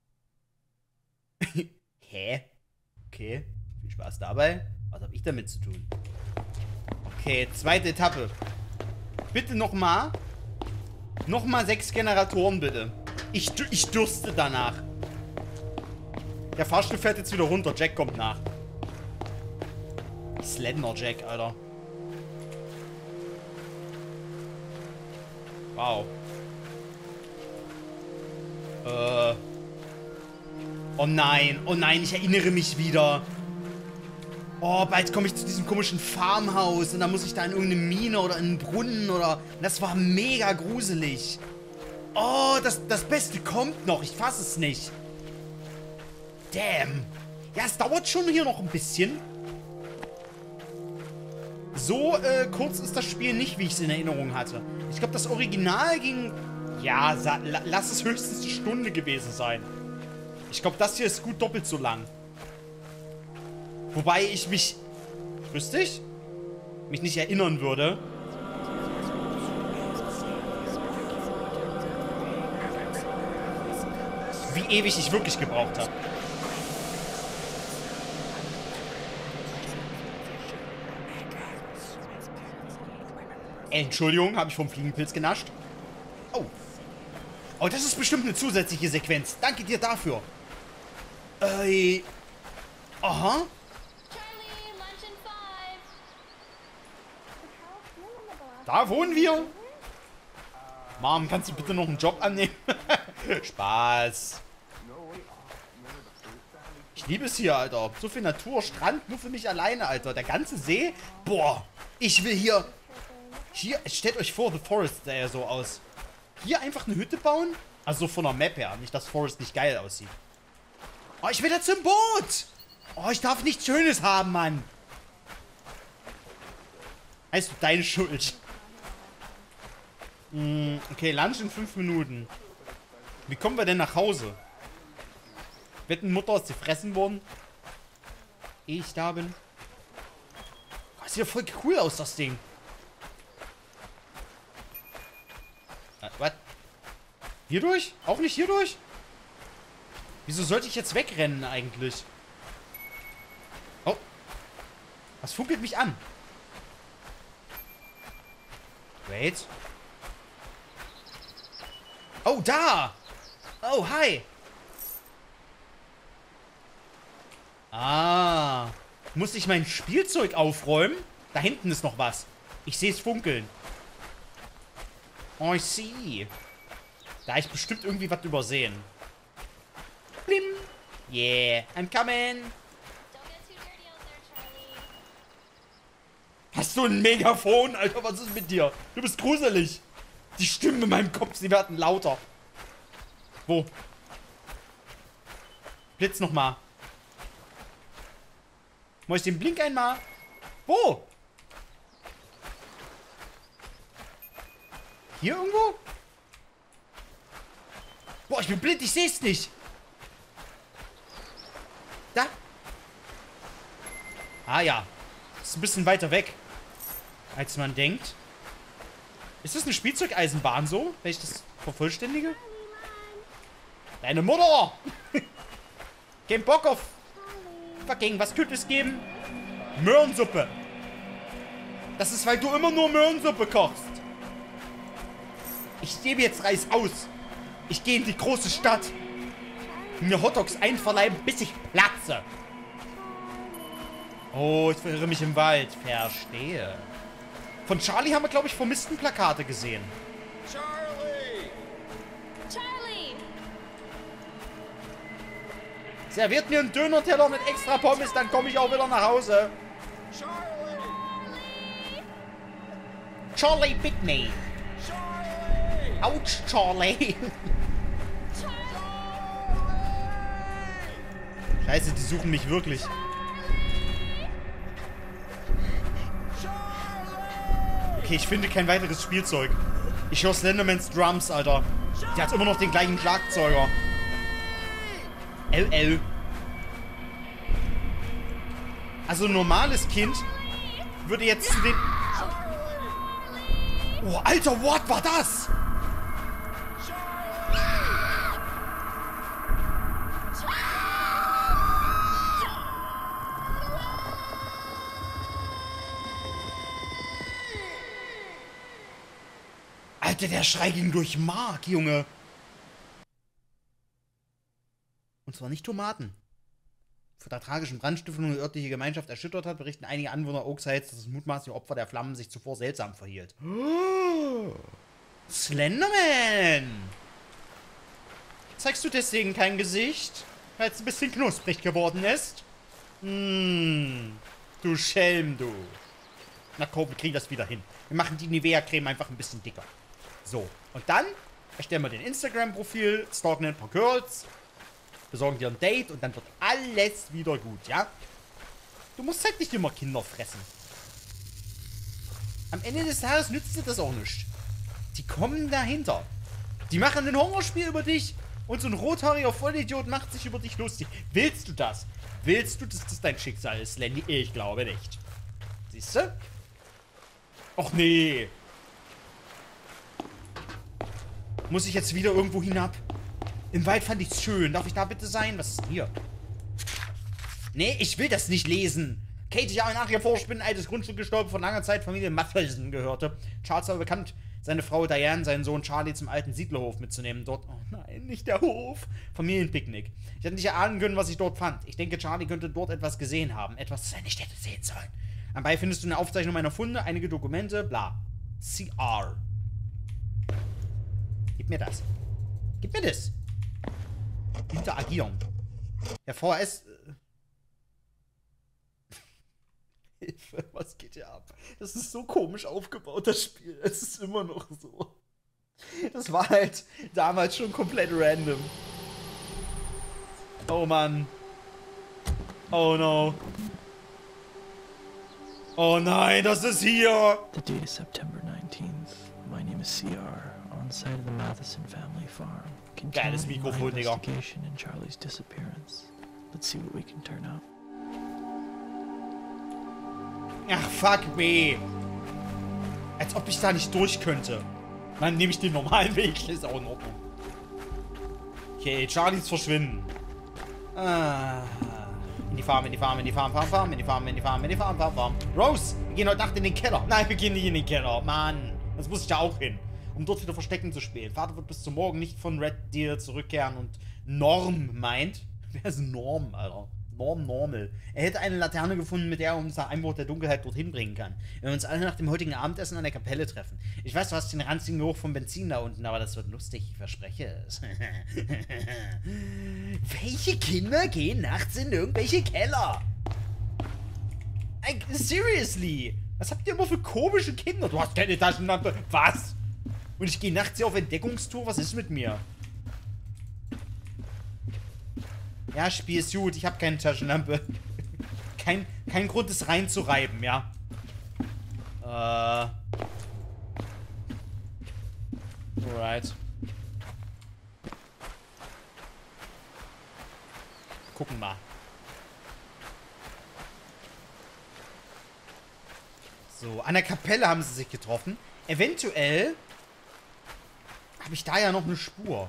S1: Hä? Okay. Viel Spaß dabei. Was habe ich damit zu tun? Okay, zweite Etappe. Bitte nochmal. Nochmal 6 Generatoren, bitte. Ich dürste danach. Der Fahrstuhl fährt jetzt wieder runter. Jack kommt nach. Slender Jack, Alter. Wow. Oh nein, ich erinnere mich wieder. Oh, bald komme ich zu diesem komischen Farmhaus und dann muss ich da in irgendeine Mine oder in einen Brunnen oder... Das war mega gruselig. Oh, das Beste kommt noch. Ich fasse es nicht. Damn. Ja, es dauert schon hier noch ein bisschen. So kurz ist das Spiel nicht, wie ich es in Erinnerung hatte. Ich glaube, das Original ging... Ja, lass es höchstens eine Stunde gewesen sein. Ich glaube, das hier ist gut doppelt so lang. Wobei ich mich... Grüß dich? Mich nicht erinnern würde. Wie ewig ich wirklich gebraucht habe. Entschuldigung, habe ich vom Fliegenpilz genascht? Oh. Oh, das ist bestimmt eine zusätzliche Sequenz. Danke dir dafür. Aha. Da wohnen wir. Mom, kannst du bitte noch einen Job annehmen? Spaß. Ich liebe es hier, Alter. So viel Natur, Strand, nur für mich alleine, Alter. Der ganze See. Boah, ich will hier... Hier, stellt euch vor, The Forest sah ja so aus. Hier einfach eine Hütte bauen? Also von der Map her. Nicht, dass Forest nicht geil aussieht. Oh, ich will da zum Boot. Oh, ich darf nichts Schönes haben, Mann. Heißt du deine Schuld. Okay, Lunch in 5 Minuten. Wie kommen wir denn nach Hause? Wetten, Mutter ist gefressen worden? Ich da bin. Oh, sieht ja voll cool aus, das Ding. Was? Hier durch? Auch nicht hier durch? Wieso sollte ich jetzt wegrennen eigentlich? Oh. Was funkelt mich an? Wait. Oh, da! Oh, hi! Ah. Muss ich mein Spielzeug aufräumen? Da hinten ist noch was. Ich sehe es funkeln. Oh, ich sehe. Da hab ich bestimmt irgendwie was übersehen. Blim. Yeah, I'm coming. Hast du ein Megafon? Alter, was ist mit dir? Du bist gruselig. Die Stimmen in meinem Kopf, sie werden lauter. Wo? Blitz nochmal. Muss ich den Blink einmal? Wo? Hier irgendwo? Boah, ich bin blind, ich sehe es nicht. Da? Ah ja. Ist ein bisschen weiter weg, als man denkt. Ist das eine Spielzeugeisenbahn so, wenn ich das vervollständige? Deine Mutter! Kein Bock auf... Fucking, was könnte es geben? Möhrensuppe. Das ist, weil du immer nur Möhrensuppe kochst. Ich gebe jetzt Reis aus. Ich gehe in die große Stadt. Mir Hotdogs einverleiben, bis ich platze. Oh, ich verirre mich im Wald. Verstehe. Von Charlie haben wir, glaube ich, Vermisstenplakate gesehen.
S7: Charlie!
S4: Charlie!
S1: Serviert mir einen Döner-Teller mit extra Pommes, dann komme ich auch wieder nach Hause.
S7: Charlie!
S1: Charlie Pickney. Ouch, Charlie. Scheiße, die suchen mich wirklich. Okay, ich finde kein weiteres Spielzeug. Ich höre Slendermans Drums, Alter. Der hat immer noch den gleichen Schlagzeuger. LL. Also ein normales Kind würde jetzt zu den... Oh, Alter, what war das? Alter, der Schrei ging durch Mark, Junge. Und zwar nicht Tomaten. Vor der tragischen Brandstiftung die örtliche Gemeinschaft erschüttert hat, berichten einige Anwohner Oaksides, dass das mutmaßliche Opfer der Flammen sich zuvor seltsam verhielt. Oh, Slenderman! Zeigst du deswegen kein Gesicht? Weil es ein bisschen knusprig geworden ist? Du Schelm, du. Na komm, wir kriegen das wieder hin. Wir machen die Nivea-Creme einfach ein bisschen dicker. So, und dann erstellen wir den Instagram-Profil, stalken ein paar Girls, besorgen dir ein Date und dann wird alles wieder gut, ja? Du musst halt nicht immer Kinder fressen. Am Ende des Tages nützt dir das auch nichts. Die kommen dahinter. Die machen ein Horrorspiel über dich und so ein rothaariger Vollidiot macht sich über dich lustig. Willst du das? Willst du, dass das dein Schicksal ist, Lenny? Ich glaube nicht. Siehst du? Och nee. Muss ich jetzt wieder irgendwo hinab? Im Wald fand ich's schön. Darf ich da bitte sein? Was ist denn hier? Nee, ich will das nicht lesen. Katie Jahre nach ihr Vorspinnen, altes Grundstück gestorben, von langer Zeit Familie Matheson gehörte. Charles war bekannt, seine Frau Diane, seinen Sohn Charlie zum alten Siedlerhof mitzunehmen. Dort, oh nein, nicht der Hof. Familienpicknick. Ich hätte nicht erahnen können, was ich dort fand. Ich denke, Charlie könnte dort etwas gesehen haben. Etwas, das er nicht hätte sehen sollen. Anbei findest du eine Aufzeichnung meiner Funde, einige Dokumente, bla. CR. Gib mir das. Gib mir das. Interagieren. Der VHS... Hilfe, was geht hier ab? Das ist so komisch aufgebaut, das Spiel. Es ist immer noch so. Das war halt damals schon komplett random. Oh Mann. Oh no. Oh nein, das ist hier!
S5: The date is September 19th. My name is CR, on site of the Matheson family farm.
S1: Geiles
S5: Continuing my
S1: Mikrofon, Digga.
S5: investigation in Charlie's disappearance. Let's see what we can turn up.
S1: Ach, fuck me. Als ob ich da nicht durch könnte. Dann nehme ich den normalen Weg. Ist auch in Ordnung. Okay, Charlies verschwinden. Ah. In die Farm, in die Farm, in die Farm, Farm, Farm, in die Farm, in die Farm, in die Farm, Farm, Farm. Rose, wir gehen heute Nacht in den Keller. Nein, wir gehen nicht in den Keller. Mann, das muss ich da auch hin. Um dort wieder Verstecken zu spielen. Vater wird bis zum Morgen nicht von Red Deer zurückkehren und Norm meint. Wer ist Norm, Alter? Normal. Er hätte eine Laterne gefunden, mit der er uns nach Einbruch der Dunkelheit dorthin bringen kann. Wenn wir uns alle nach dem heutigen Abendessen an der Kapelle treffen. Ich weiß, du hast den ranzigen Geruch vom Benzin da unten, aber das wird lustig, ich verspreche es. Welche Kinder gehen nachts in irgendwelche Keller? Seriously? Was habt ihr immer für komische Kinder? Du hast keine Taschenlampe. Was? Und ich gehe nachts hier auf Entdeckungstour? Was ist mit mir? Ja, Spiel ist gut. Ich habe keine Taschenlampe. Kein Grund, es reinzureiben, ja. Alright. Gucken mal. So, an der Kapelle haben sie sich getroffen. Eventuell habe ich da ja noch eine Spur.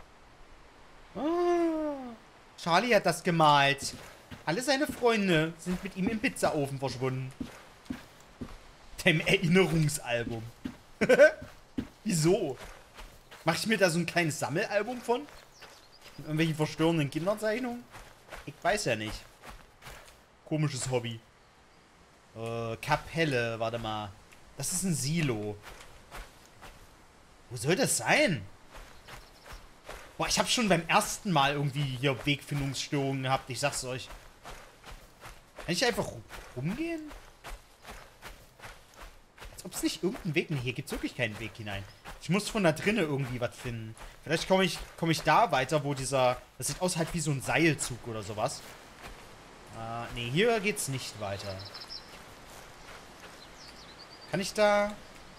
S1: Charlie hat das gemalt. Alle seine Freunde sind mit ihm im Pizzaofen verschwunden. Dem Erinnerungsalbum. Wieso? Mach ich mir da so ein kleines Sammelalbum von? Mit irgendwelchen verstörenden Kinderzeichnungen? Ich weiß ja nicht. Komisches Hobby. Kapelle, warte mal. Das ist ein Silo. Wo soll das sein? Boah, ich habe schon beim ersten Mal irgendwie hier Wegfindungsstörungen gehabt. Ich sag's euch. Kann ich einfach rumgehen? Als ob es nicht irgendeinen Weg... Nee, hier gibt es wirklich keinen Weg hinein. Ich muss von da drinnen irgendwie was finden. Vielleicht komm ich da weiter, wo dieser... Das sieht aus halt wie so ein Seilzug oder sowas. Nee, hier geht's nicht weiter. Kann ich da...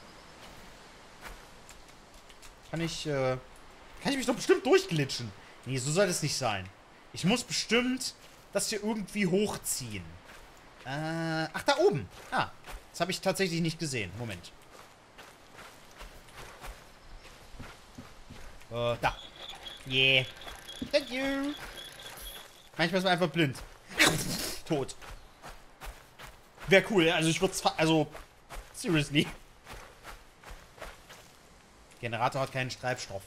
S1: Kann ich mich doch bestimmt durchglitschen. Nee, so soll das nicht sein. Ich muss bestimmt das hier irgendwie hochziehen. Ach, da oben. Ah, das habe ich tatsächlich nicht gesehen. Moment. Da. Yeah. Thank you. Manchmal ist man einfach blind. Tot. Wäre cool. Also ich würde es... Also, seriously. Generator hat keinen Treibstoff.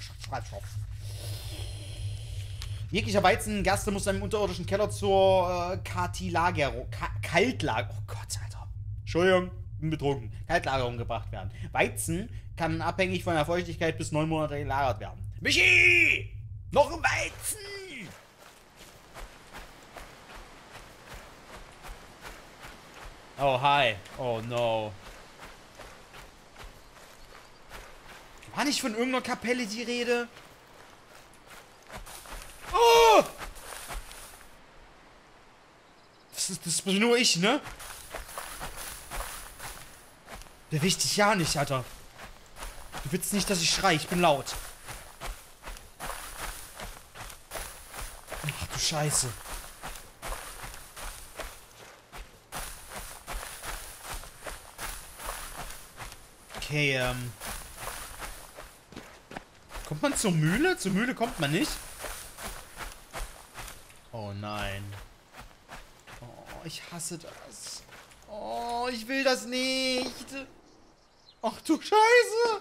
S1: Jeglicher Weizengerste muss einem unterirdischen Keller zur Kaltlagerung. Oh Gott, Alter. Entschuldigung, bin betrunken. Kaltlagerung gebracht werden. Weizen kann abhängig von der Feuchtigkeit bis 9 Monate gelagert werden. Michi! Noch ein Weizen! Oh, hi. Oh, no. War nicht von irgendeiner Kapelle die Rede? Oh! Das bin nur ich, ne? Beweg dich ja nicht, Alter. Du willst nicht, dass ich schreie. Ich bin laut. Ach du Scheiße. Okay, kommt man zur Mühle? Zur Mühle kommt man nicht. Oh nein. Oh, ich hasse das. Oh, ich will das nicht. Ach du Scheiße.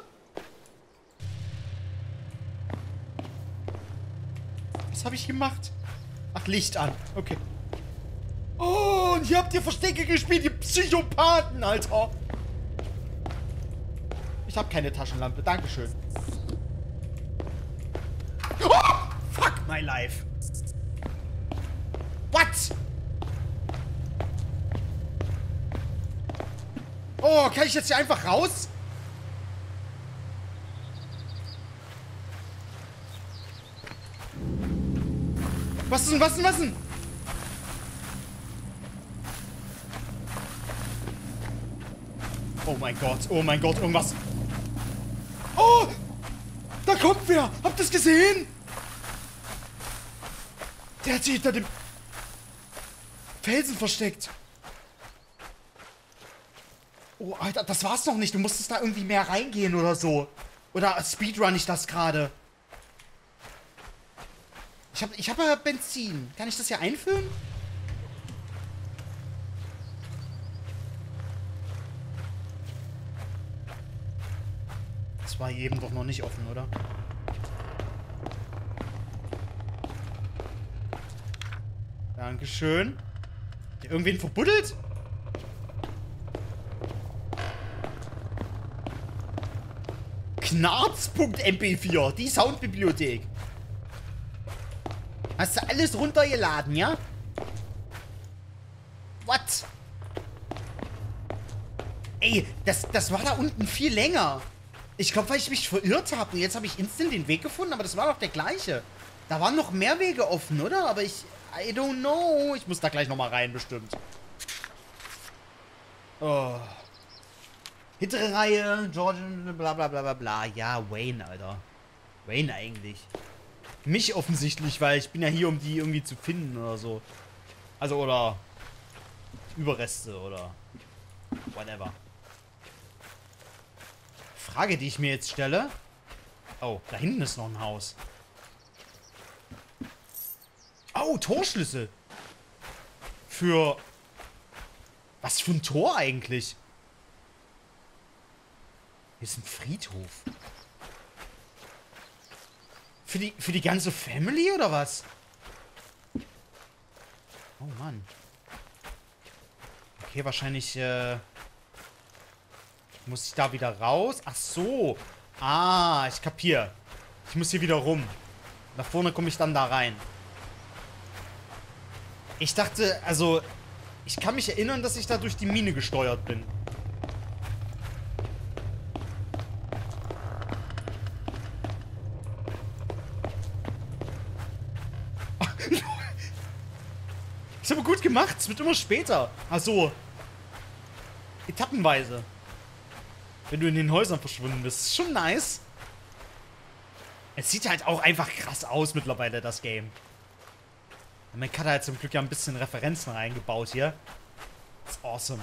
S1: Was habe ich gemacht? Ach, Licht an. Okay. Oh, und hier habt ihr Verstecke gespielt, ihr Psychopathen, Alter. Ich habe keine Taschenlampe. Dankeschön. Oh, fuck my life. What? Oh, kann ich jetzt hier einfach raus? Was denn, was denn, was denn? Oh mein Gott, irgendwas. Oh! Da kommt wer! Habt ihr es gesehen? Der hat sich hinter dem Felsen versteckt. Oh, Alter, das war's noch nicht. Du musstest da irgendwie mehr reingehen oder so. Oder speedrun ich das gerade? Ich hab ja Benzin. Kann ich das hier einfüllen? Das war eben doch noch nicht offen, oder? Dankeschön. Hat der irgendwen verbuddelt? Knarz.mp4, die Soundbibliothek. Hast du alles runtergeladen, ja? What? Ey, das war da unten viel länger. Ich glaube, weil ich mich verirrt habe. Und jetzt habe ich instant den Weg gefunden, aber das war doch der gleiche. Da waren noch mehr Wege offen, oder? Aber I don't know. Ich muss da gleich nochmal rein, bestimmt. Oh. Hintere Reihe, Georgian, bla bla bla bla bla. Ja, Wayne, Alter. Wayne eigentlich. Mich offensichtlich, weil ich bin ja hier, um die irgendwie zu finden oder so. Also, oder Überreste oder whatever. Frage, die ich mir jetzt stelle. Oh, da hinten ist noch ein Haus. Oh, Torschlüssel. Für... Was für ein Tor eigentlich? Hier ist ein Friedhof. Für die ganze Family oder was? Oh Mann. Okay, wahrscheinlich muss ich da wieder raus. Ach so. Ah, ich kapier. Ich muss hier wieder rum. Da vorne komme ich dann da rein. Ich dachte, also, ich kann mich erinnern, dass ich da durch die Mine gesteuert bin. Ist aber gut gemacht. Es wird immer später. Ach so. Etappenweise. Wenn du in den Häusern verschwunden bist. Ist schon nice. Es sieht halt auch einfach krass aus mittlerweile, das Game. Und mein Cutter hat zum Glück ja ein bisschen Referenzen reingebaut hier. Das ist awesome.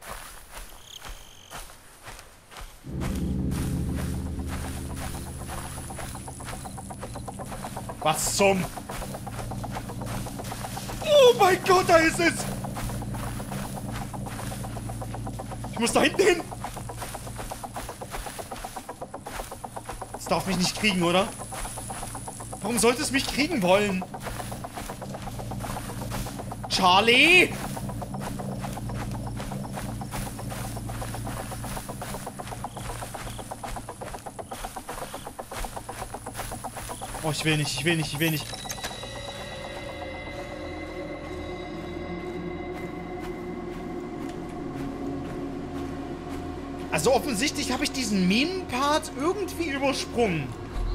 S1: Was zum... Oh mein Gott, da ist es! Ich muss da hinten hin! Das darf mich nicht kriegen, oder? Warum sollte es mich kriegen wollen? Charlie! Oh, ich will nicht, ich will nicht, ich will nicht. Also offensichtlich habe ich diesen Minen-Part irgendwie übersprungen.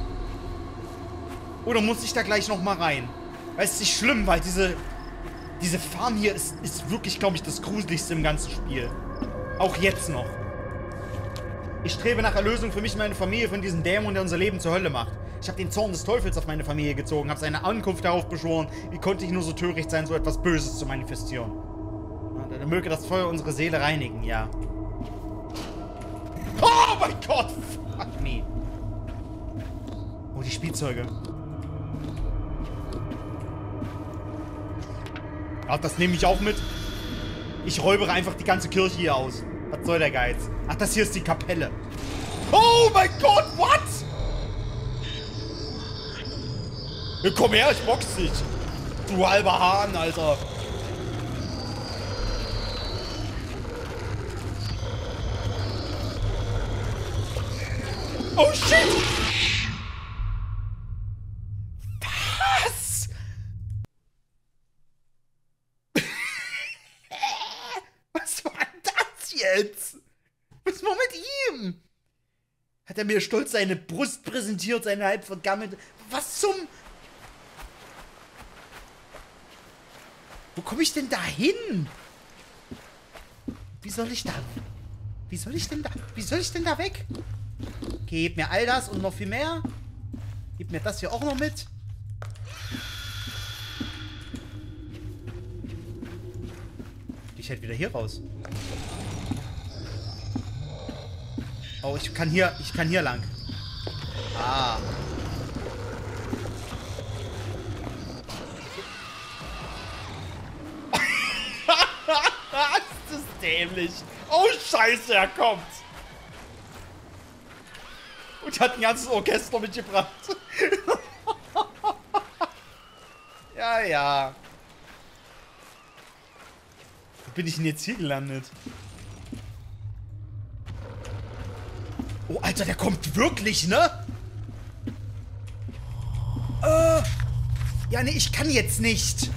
S1: Oder muss ich da gleich nochmal rein? Weil es ist nicht schlimm, weil diese Farm hier ist wirklich, glaube ich, das Gruseligste im ganzen Spiel. Auch jetzt noch. Ich strebe nach Erlösung für mich und meine Familie von diesem Dämon, der unser Leben zur Hölle macht. Ich habe den Zorn des Teufels auf meine Familie gezogen, habe seine Ankunft darauf beschworen. Wie konnte ich nur so töricht sein, so etwas Böses zu manifestieren? Ja, dann möge das Feuer unsere Seele reinigen, ja. Oh mein Gott! Fuck me. Oh, die Spielzeuge. Ja, das nehme ich auch mit. Ich räubere einfach die ganze Kirche hier aus. Was soll der Geiz? Ach, das hier ist die Kapelle. Oh mein Gott, what? Ja, komm her, ich box dich. Du halber Hahn, Alter. Oh shit! Was? Was war das jetzt? Was war mit ihm? Hat er mir stolz seine Brust präsentiert, seine halb vergammelte... Was zum... Wo komme ich denn da hin? Wie soll ich da... Wie soll ich denn da weg? Okay, gib mir all das und noch viel mehr. Gib mir das hier auch noch mit. Ich halt wieder hier raus. Oh, ich kann hier lang. Ah. Ist das dämlich. Oh, Scheiße, er kommt. Und hat ein ganzes Orchester mitgebracht. Ja, ja. Wo bin ich denn jetzt hier gelandet? Oh, Alter, der kommt wirklich, ne? Ja, nee, ich kann jetzt nicht.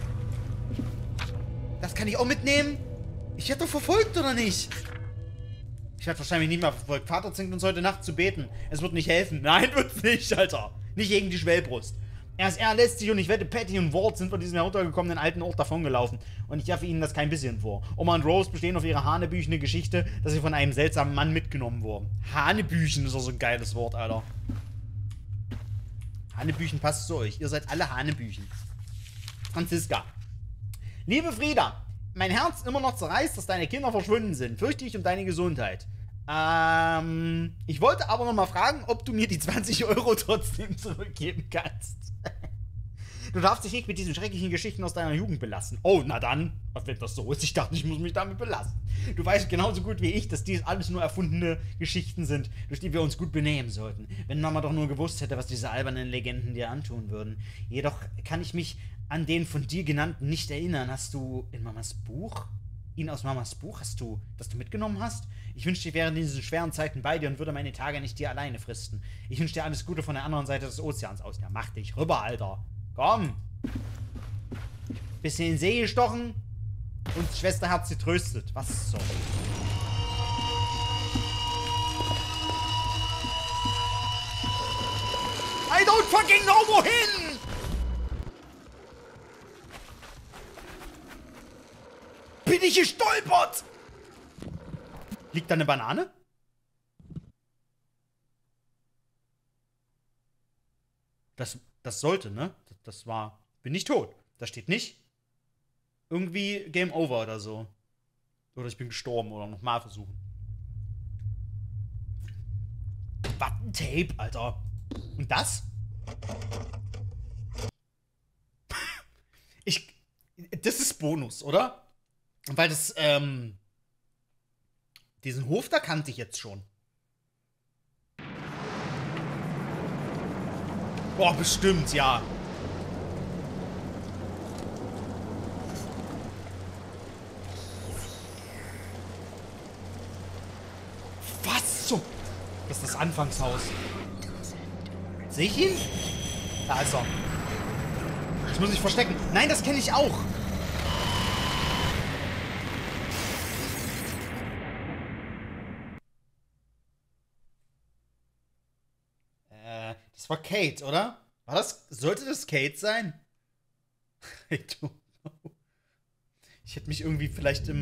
S1: Das kann ich auch mitnehmen. Ich werde doch verfolgt, oder nicht? Ich werde wahrscheinlich nicht mehr verfolgt. Vater zwingt uns heute Nacht zu beten. Es wird nicht helfen. Nein, wird's nicht, Alter. Nicht gegen die Schwellbrust. Er lässt sich und ich wette, Patty und Walt sind von diesem heruntergekommenen alten Ort davongelaufen. Und ich werfe ihnen das kein bisschen vor. Oma und Rose bestehen auf ihre hanebüchene Geschichte, dass sie von einem seltsamen Mann mitgenommen wurden. Hanebüchen ist doch so ein geiles Wort, Alter. Hanebüchen passt zu euch. Ihr seid alle Hanebüchen. Franziska. Liebe Frieda, mein Herz immer noch zerreißt, dass deine Kinder verschwunden sind. Fürchte ich um deine Gesundheit. Ich wollte aber noch mal fragen, ob du mir die 20 € trotzdem zurückgeben kannst. Du darfst dich nicht mit diesen schrecklichen Geschichten aus deiner Jugend belassen. Oh, na dann, wenn das so ist, ich dachte, ich muss mich damit belassen. Du weißt genauso gut wie ich, dass dies alles nur erfundene Geschichten sind, durch die wir uns gut benehmen sollten. Wenn Mama doch nur gewusst hätte, was diese albernen Legenden dir antun würden. Jedoch kann ich mich an den von dir genannten nicht erinnern. Hast du in Mamas Buch? Ihn aus Mamas Buch? Hast du, das du mitgenommen hast? Ich wünschte, ich wäre in diesen schweren Zeiten bei dir und würde meine Tage nicht dir alleine fristen. Ich wünsche dir alles Gute von der anderen Seite des Ozeans aus. Ja, mach dich rüber, Alter. Komm. Bisschen in den See gestochen und Schwesterherz getröstet. Was soll? I don't fucking know wohin! bin ich gestolpert? Liegt da eine Banane? Das sollte, ne? Das war... Bin nicht tot. Da steht nicht irgendwie Game Over oder so. Oder ich bin gestorben oder nochmal versuchen. Wattentape, Alter. Und das? Das ist Bonus, oder? Weil das, diesen Hof da kannte ich jetzt schon. Boah, bestimmt, ja. Was zum... Das ist das Anfangshaus. Sehe ich ihn? Da ist er. Jetzt muss ich verstecken. Nein, das kenne ich auch. Das war Kate, oder? War das... Sollte das Kate sein? I don't know. Ich hätte mich irgendwie vielleicht im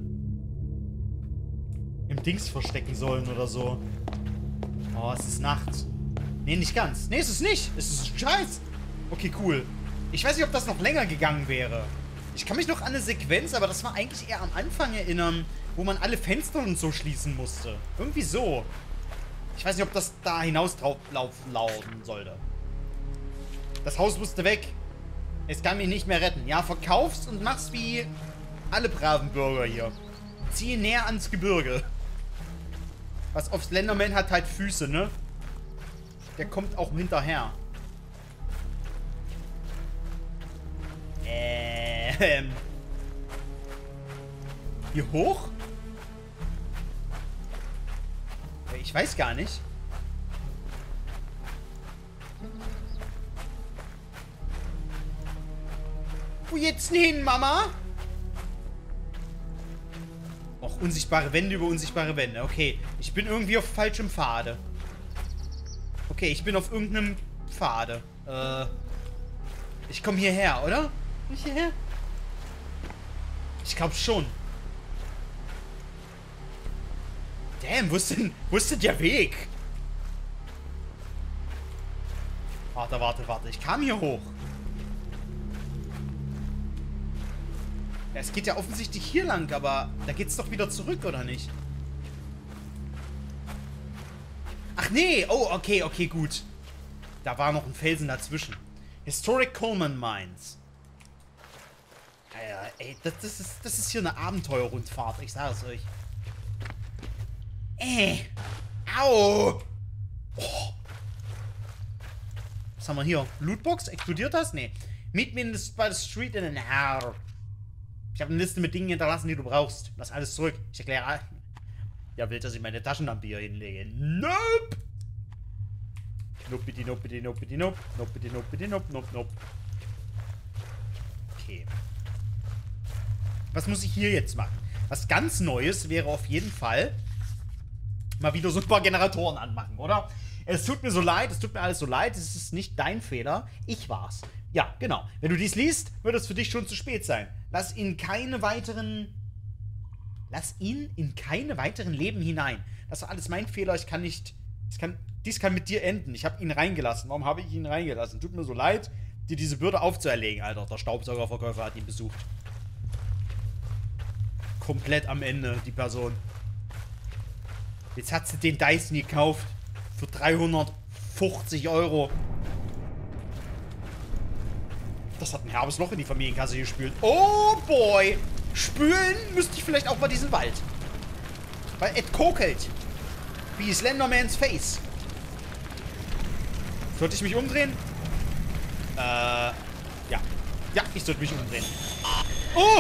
S1: Dings verstecken sollen oder so. Oh, es ist Nacht. Nee, nicht ganz. Nee, es ist nicht. Es ist Scheiß. Okay, cool. Ich weiß nicht, ob das noch länger gegangen wäre. Ich kann mich noch an eine Sequenz, aber das war eigentlich eher am Anfang erinnern, wo man alle Fenster und so schließen musste. Irgendwie so. Ich weiß nicht, ob das da hinaus drauf laufen sollte. Das Haus musste weg. Es kann mich nicht mehr retten. Ja, verkaufst und machst wie alle braven Bürger hier. Zieh näher ans Gebirge. Was auf Slenderman hat halt Füße, ne? Der kommt auch hinterher. Hier hoch? Ich weiß gar nicht. Wo jetzt denn hin, Mama? Och, unsichtbare Wände über unsichtbare Wände. Okay, ich bin irgendwie auf falschem Pfade. Okay, ich bin auf irgendeinem Pfade. Ich komme hierher, oder? Bin ich hierher? Ich glaube schon. Damn, wo ist denn der Weg? Warte. Ich kam hier hoch. Ja, es geht ja offensichtlich hier lang, aber da geht's doch wieder zurück, oder nicht? Ach nee, oh, okay, gut. Da war noch ein Felsen dazwischen. Historic Coleman Mines. Ja, ey, das ist hier eine Abenteuerrundfahrt, ich sage es euch. Au! Oh. Was haben wir hier? Lootbox? Explodiert das? Nee. Meet me by the street in an hour. Ich habe eine Liste mit Dingen hinterlassen, die du brauchst. Lass alles zurück. Ich erkläre... Ja, will, dass ich meine Taschenlampe hier hinlege. Nope! Nope. Okay. Was muss ich hier jetzt machen? Was ganz Neues wäre auf jeden Fall mal wieder so ein paar Generatoren anmachen, oder? Es tut mir so leid, es tut mir alles so leid, es ist nicht dein Fehler, ich war's. Ja, genau. Wenn du dies liest, wird es für dich schon zu spät sein. Lass ihn in keine weiteren Leben hinein. Das war alles mein Fehler, dies kann mit dir enden. Ich habe ihn reingelassen. Warum habe ich ihn reingelassen? Tut mir so leid, dir diese Bürde aufzuerlegen, Alter. Der Staubsaugerverkäufer hat ihn besucht. Komplett am Ende, die Person. Jetzt hat sie den Dyson gekauft. Für 350 €. Das hat ein herbes Loch in die Familienkasse gespült. Oh boy! Spülen müsste ich vielleicht auch mal diesen Wald. Weil es kokelt. Wie Slendermans Face. Sollte ich mich umdrehen? Ja. Ja, ich sollte mich umdrehen. Oh!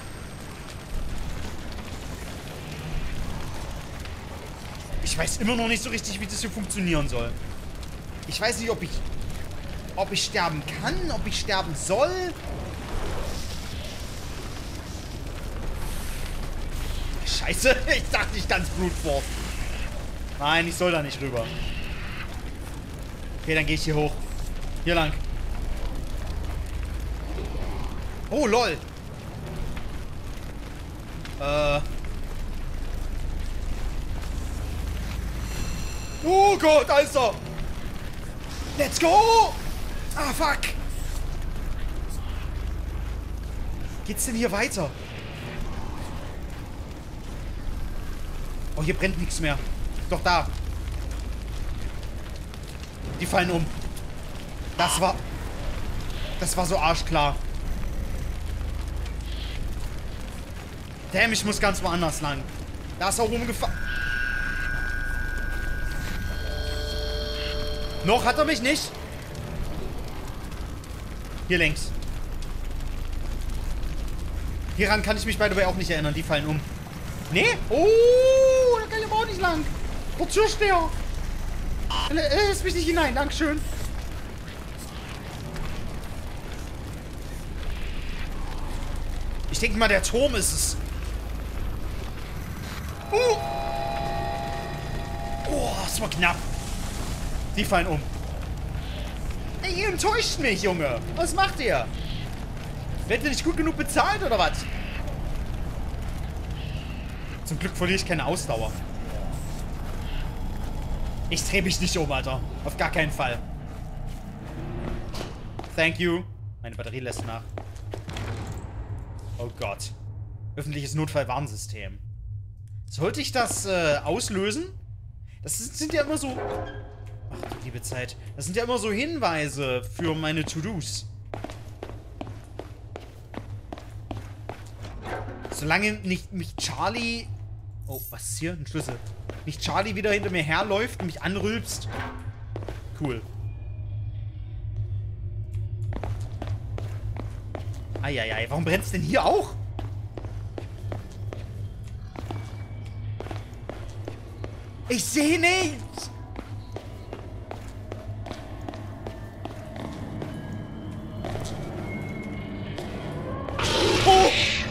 S1: Ich weiß immer noch nicht so richtig, wie das hier funktionieren soll. Ich weiß nicht, ob ich sterben kann, ob ich sterben soll. Scheiße, ich dachte, ich kann's Brute Force. Nein, ich soll da nicht rüber. Okay, dann gehe ich hier hoch. Hier lang. Oh, lol. Oh Gott, Alter! Let's go! Ah, fuck! Geht's denn hier weiter? Oh, hier brennt nichts mehr. Doch, da. Die fallen um. Das war so arschklar. Damn, ich muss ganz woanders lang. Da ist er rumgefahren. Noch hat er mich nicht. Hier längs. Hieran kann ich mich by the way auch nicht erinnern. Die fallen um. Nee? Oh, da kann ich aber auch nicht lang. Der Türsteher. Lass mich nicht hinein. Dankeschön. Ich denke mal, der Turm ist es. Oh, das war knapp. Die fallen um. Ey, ihr enttäuscht mich, Junge. Was macht ihr? Werdet ihr nicht gut genug bezahlt, oder was? Zum Glück verliere ich keine Ausdauer. Ich drehe mich nicht um, Alter. Auf gar keinen Fall. Thank you. Meine Batterie lässt nach. Oh Gott. Öffentliches Notfallwarnsystem. Sollte ich das auslösen? Das sind ja immer so... Ach du liebe Zeit. Das sind ja immer so Hinweise für meine To-Dos. Solange nicht mich Charlie... Oh, was ist hier? Ein Schlüssel. Nicht Charlie wieder hinter mir herläuft und mich anrülpst. Cool. Eieiei, warum brennt's denn hier auch? Ich sehe nichts! Oh!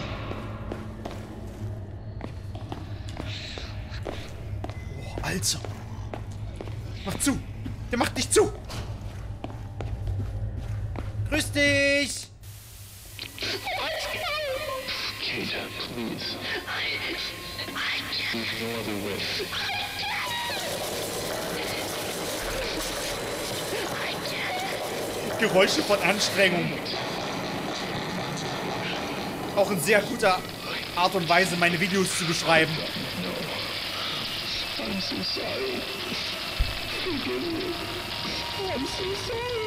S1: Oh, Alter! Mach zu! Der macht nicht zu! Grüß dich!
S8: Kata, please. There's no other way.
S1: Geräusche von Anstrengung. Auch in sehr guter Art und Weise, meine Videos zu beschreiben.
S8: I'm so sorry. Forgive me. I'm so sorry.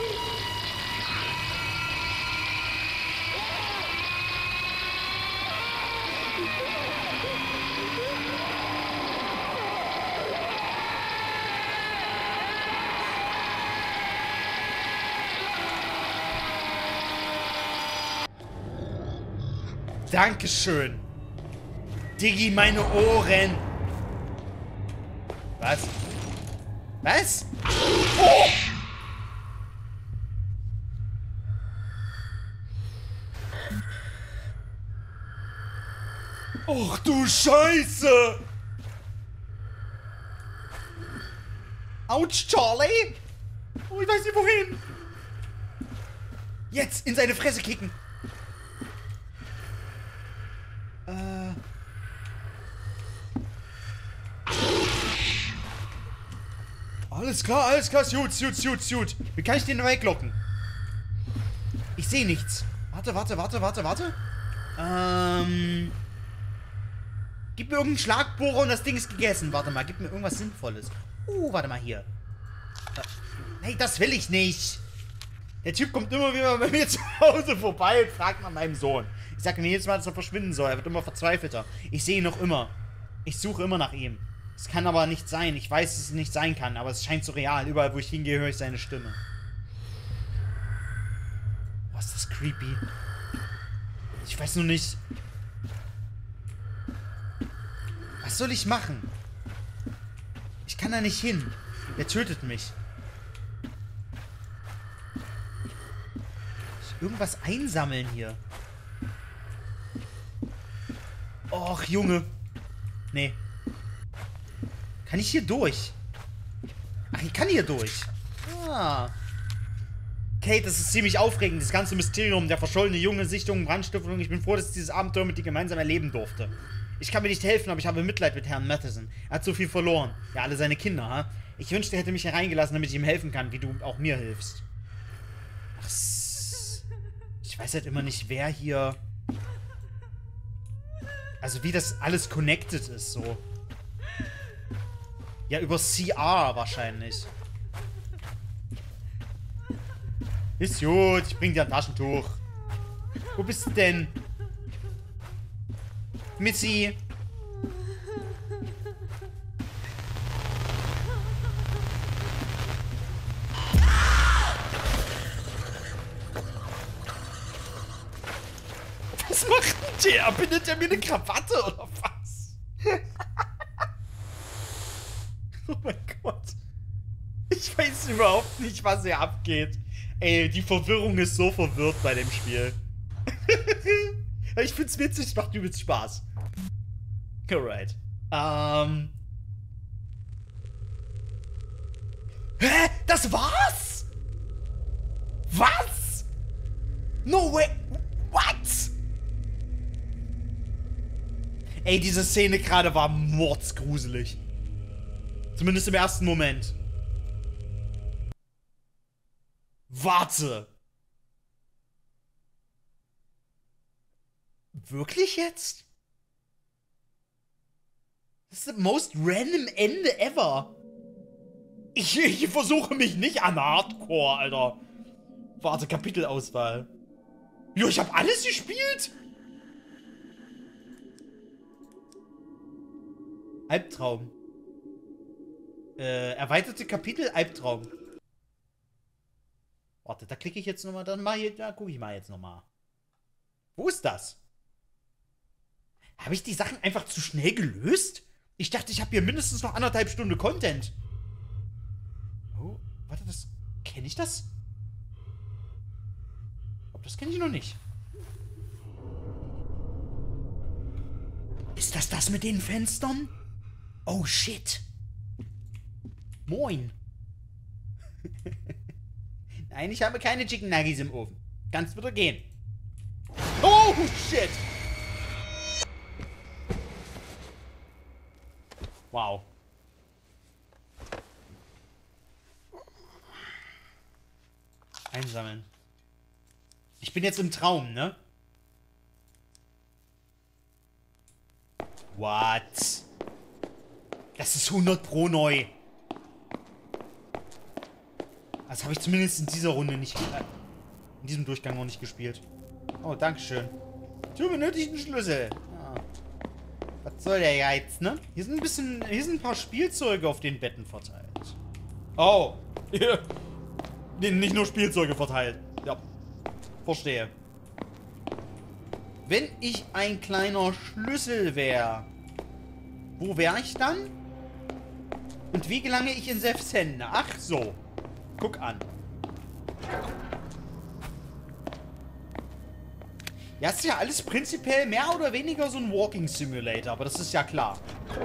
S1: Dankeschön. Diggi, meine Ohren. Was? Was? Oh! Och du Scheiße! Autsch, Charlie! Oh, ich weiß nicht wohin. Jetzt in seine Fresse kicken. Alles klar, gut. Wie kann ich den weglocken? Ich sehe nichts. Warte. Gib mir irgendeinen Schlagbohrer und das Ding ist gegessen. Warte mal, gib mir irgendwas Sinnvolles. Warte mal hier. Nee, das will ich nicht. Der Typ kommt immer wieder bei mir zu Hause vorbei und fragt nach meinem Sohn. Ich sage mir jedes Mal, dass er verschwinden soll. Er wird immer verzweifelter. Ich sehe ihn noch immer. Ich suche immer nach ihm. Es kann aber nicht sein. Ich weiß, dass es nicht sein kann, aber es scheint so real. Überall, wo ich hingehe, höre ich seine Stimme. Was ist das creepy? Ich weiß nur nicht. Was soll ich machen? Ich kann da nicht hin. Der tötet mich. Irgendwas einsammeln hier. Och, Junge. Nee. Kann ich hier durch? Ach, ich kann hier durch. Ah. Kate, das ist ziemlich aufregend. Das ganze Mysterium, der verschollene Junge, Sichtung, Brandstiftung. Ich bin froh, dass ich dieses Abenteuer mit dir gemeinsam erleben durfte. Ich kann mir nicht helfen, aber ich habe Mitleid mit Herrn Matheson. Er hat so viel verloren. Ja, alle seine Kinder, ha? Ich wünschte, er hätte mich hereingelassen, damit ich ihm helfen kann, wie du auch mir hilfst. Ach, ich weiß halt immer nicht, wer hier... Also wie das alles connected ist, so. Ja, über CR wahrscheinlich. Ist gut, ich bring dir ein Taschentuch. Wo bist du denn? Missy. Was macht denn der? Bindet der mir eine Krawatte oder was? Oh mein Gott. Ich weiß überhaupt nicht, was hier abgeht. Ey, die Verwirrung ist so verwirrt bei dem Spiel. Ich find's witzig, macht übelst Spaß. Alright. Hä? Das war's? Was? No way. What? Ey, diese Szene gerade war mordsgruselig. Zumindest im ersten Moment. Warte. Wirklich jetzt? Das ist das most random Ende ever. Ich versuche mich nicht an Hardcore, Alter. Warte, Kapitelauswahl. Jo, ich habe alles gespielt. Albtraum. Erweiterte Kapitel, Albtraum. Warte, da klicke ich jetzt nochmal, da gucke ich mal jetzt nochmal. Wo ist das? Habe ich die Sachen einfach zu schnell gelöst? Ich dachte, ich habe hier mindestens noch 1,5 Stunden Content. Oh, warte, das... Kenne ich das? Aber das kenne ich noch nicht. Ist das das mit den Fenstern? Oh, shit. Moin. Nein, ich habe keine Chicken Nuggets im Ofen. Kannst wieder gehen. Oh, shit. Wow. Einsammeln. Ich bin jetzt im Traum, ne? What? Das ist 100 Pro neu. Das habe ich zumindest in dieser Runde nicht... in diesem Durchgang noch nicht gespielt. Oh, dankeschön. Du benötigst einen Schlüssel. Ah. Was soll der jetzt, ne? Hier sind ein paar Spielzeuge auf den Betten verteilt. Oh. Nee, nicht nur Spielzeuge verteilt. Ja. Verstehe. Wenn ich ein kleiner Schlüssel wäre, wo wäre ich dann? Und wie gelange ich in Sefs Hände? Ach so. Guck an. Ja, ist ja alles prinzipiell mehr oder weniger so ein Walking Simulator, aber das ist ja klar.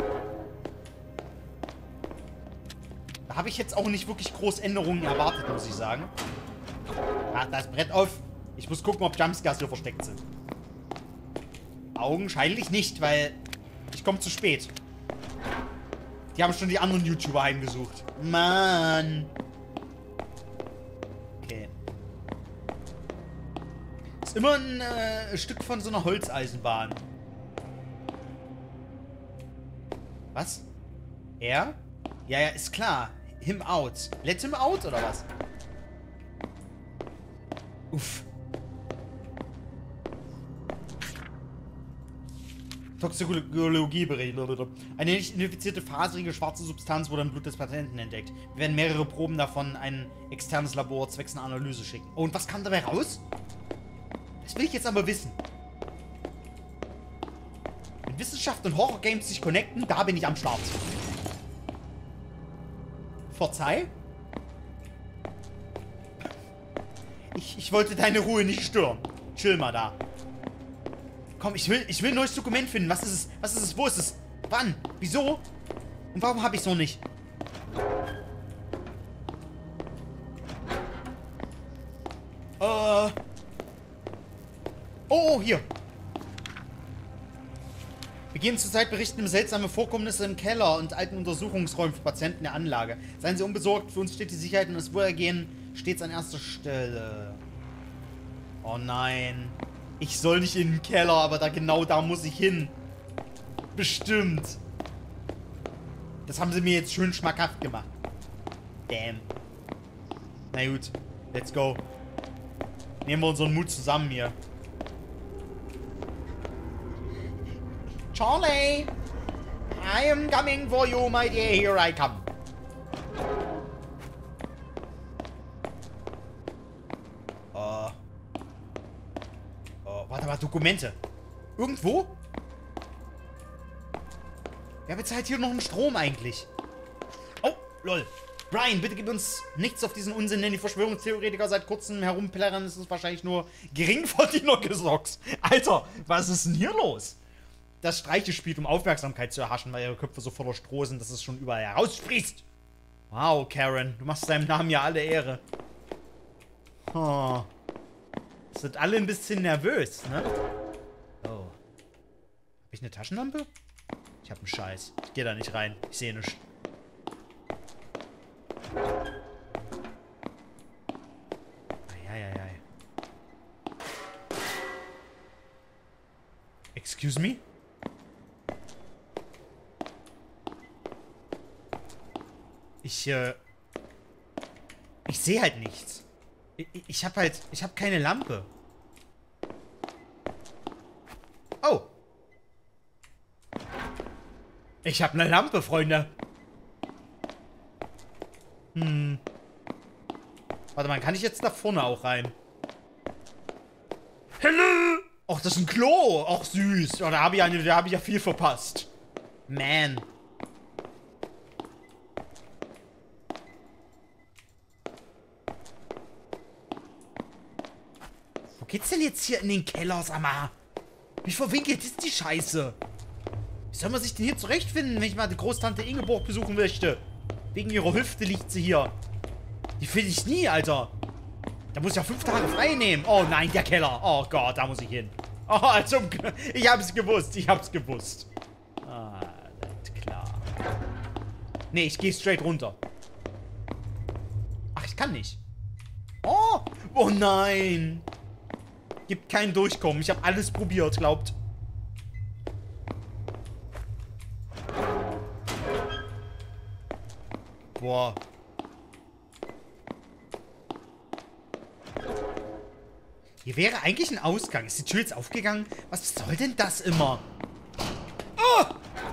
S1: Da habe ich jetzt auch nicht wirklich groß Änderungen erwartet, muss ich sagen. Ach, das Brett auf. Ich muss gucken, ob Jumpscares hier versteckt sind. Augenscheinlich nicht, weil ich komme zu spät. Die haben schon die anderen YouTuber heimgesucht. Mann. Okay. Ist immer ein Stück von so einer Holzeisenbahn. Was? Er? Ja, ja, ist klar. Him out. Let him out, oder was? Uff. Toxikologiebericht. Eine nicht identifizierte faserige schwarze Substanz wurde im Blut des Patienten entdeckt. Wir werden mehrere Proben davon ein externes Labor zwecks einer Analyse schicken. Oh, und was kam dabei raus? Das will ich jetzt aber wissen. Wenn Wissenschaft und Horror-Games sich connecten, da bin ich am Start. Verzeih? Ich wollte deine Ruhe nicht stören. Chill mal da. Komm, ich will ein neues Dokument finden. Was ist es? Was ist es? Wo ist es? Wann? Wieso? Und warum habe ich es noch nicht? Oh, hier. Beginn zur Zeit berichten seltsame Vorkommnisse im Keller und alten Untersuchungsräumen für Patienten der Anlage. Seien Sie unbesorgt, für uns steht die Sicherheit und das Wohlergehen stets an erster Stelle. Oh nein. Ich soll nicht in den Keller, aber genau da muss ich hin. Bestimmt. Das haben sie mir jetzt schön schmackhaft gemacht. Damn. Na gut, let's go. Nehmen wir unseren Mut zusammen hier. Charlie! I am coming for you, my dear. Here I come. Warte mal, Dokumente. Irgendwo? Wer bezahlt hier noch einen Strom eigentlich? Oh, lol. Brian, bitte gib uns nichts auf diesen Unsinn, denn die Verschwörungstheoretiker seit kurzem herumplärren. Es ist wahrscheinlich nur Geringverdiener-Gesocks. Alter, was ist denn hier los? Das Streiche spielt, um Aufmerksamkeit zu erhaschen, weil ihre Köpfe so voller Stroh sind, dass es schon überall heraussprießt. Wow, Karen, du machst deinem Namen ja alle Ehre. Oh. Sind alle ein bisschen nervös, ne? Oh. Hab ich eine Taschenlampe? Ich hab einen Scheiß. Ich geh da nicht rein. Ich sehe nichts. Eieiei. Excuse me? Ich sehe halt nichts. Ich hab keine Lampe. Oh. Ich hab eine Lampe, Freunde. Warte mal, kann ich jetzt da vorne auch rein? Hallo! Ach, das ist ein Klo. Ach, süß. Oh, da hab ich ja viel verpasst. Man. Wo geht's denn jetzt hier in den Keller, sag mal? Wie verwinkelt ist die Scheiße? Wie soll man sich denn hier zurechtfinden, wenn ich mal die Großtante Ingeborg besuchen möchte? Wegen ihrer Hüfte liegt sie hier. Die finde ich nie, Alter. Da muss ich ja 5 Tage frei nehmen. Oh nein, der Keller. Oh Gott, da muss ich hin. Oh, ich hab's gewusst. Ah, das klar. Nee, ich gehe straight runter. Ach, ich kann nicht. Oh nein. Gibt kein Durchkommen. Ich habe alles probiert, glaubt. Boah. Hier wäre eigentlich ein Ausgang. Ist die Tür jetzt aufgegangen? Was soll denn das immer? Oh!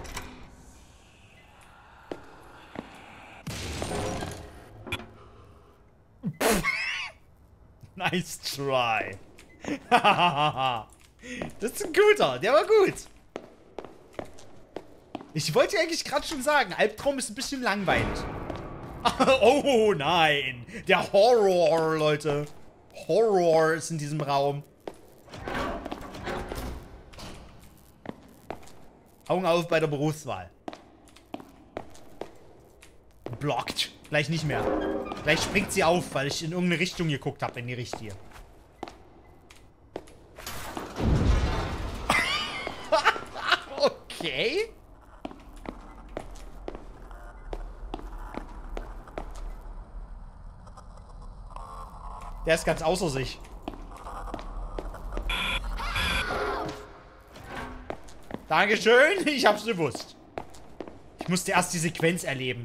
S1: Nice try. Das ist ein guter. Der war gut. Ich wollte eigentlich gerade schon sagen, Albtraum ist ein bisschen langweilig. Oh nein. Der Horror, Leute. Horror ist in diesem Raum. Augen auf bei der Berufswahl. Blockt. Gleich nicht mehr. Gleich springt sie auf, weil ich in irgendeine Richtung geguckt habe, in die richtige. Okay. Der ist ganz außer sich. Dankeschön, ich hab's gewusst. Ich musste erst die Sequenz erleben.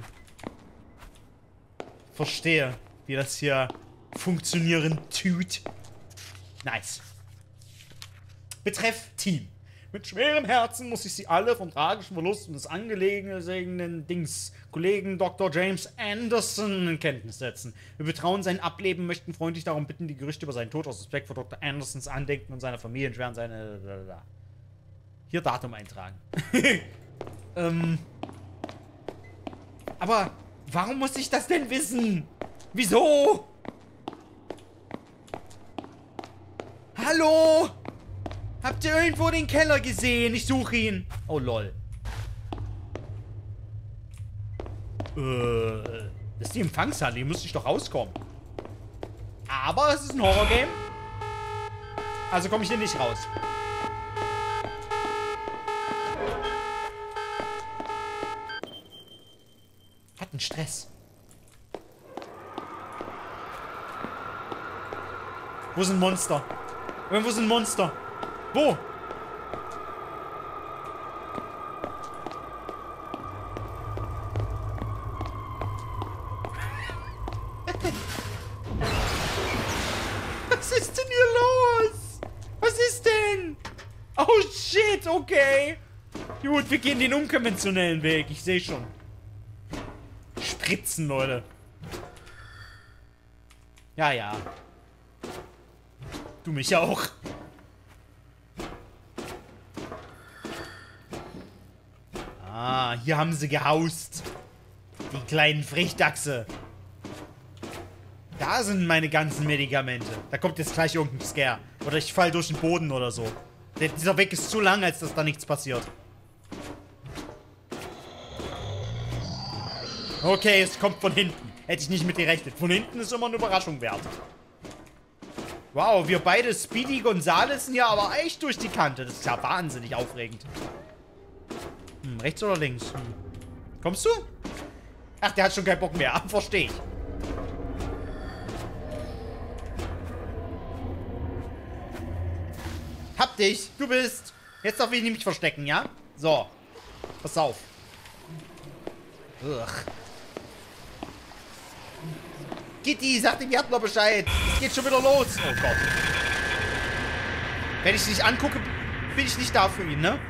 S1: Verstehe, wie das hier funktionieren tut. Nice. Betreff Team. Mit schwerem Herzen muss ich Sie alle vom tragischen Verlust und des angelegenen Kollegen Dr. James Anderson in Kenntnis setzen. Wir betrauen sein Ableben, möchten freundlich darum bitten, die Gerüchte über seinen Tod aus Respekt vor Dr. Andersons Andenken und seiner Familie und schweren seine... Hier Datum eintragen. Aber warum muss ich das denn wissen? Wieso? Hallo? Habt ihr irgendwo den Keller gesehen? Ich suche ihn. Oh, lol. Das ist die Empfangshalle. Hier müsste ich doch rauskommen. Aber es ist ein Horrorgame. Also komme ich hier nicht raus. Stress. Wo sind Monster? Wo sind Monster? Wo? Was ist denn hier los? Was ist denn? Oh shit, okay. Gut, wir gehen den unkonventionellen Weg. Ich sehe schon. Spritzen, Leute. Ja, ja. Du mich auch. Ah, hier haben sie gehaust. Die kleinen Frechdachse. Da sind meine ganzen Medikamente. Da kommt jetzt gleich irgendein Scare. Oder ich fall durch den Boden oder so. Dieser Weg ist zu lang, als dass da nichts passiert. Okay, es kommt von hinten. Hätte ich nicht mit gerechnet. Von hinten ist immer eine Überraschung wert. Wow, wir beide Speedy Gonzales sind ja aber echt durch die Kante. Das ist ja wahnsinnig aufregend. Rechts oder links? Kommst du? Ach, der hat schon keinen Bock mehr. Verstehe ich. Hab dich. Du bist. Jetzt darf ich mich verstecken, ja? So. Pass auf. Ugh. Kitty, sag dem Gärtner Bescheid. Es geht schon wieder los. Oh Gott. Wenn ich dich angucke, bin ich nicht da für ihn, ne?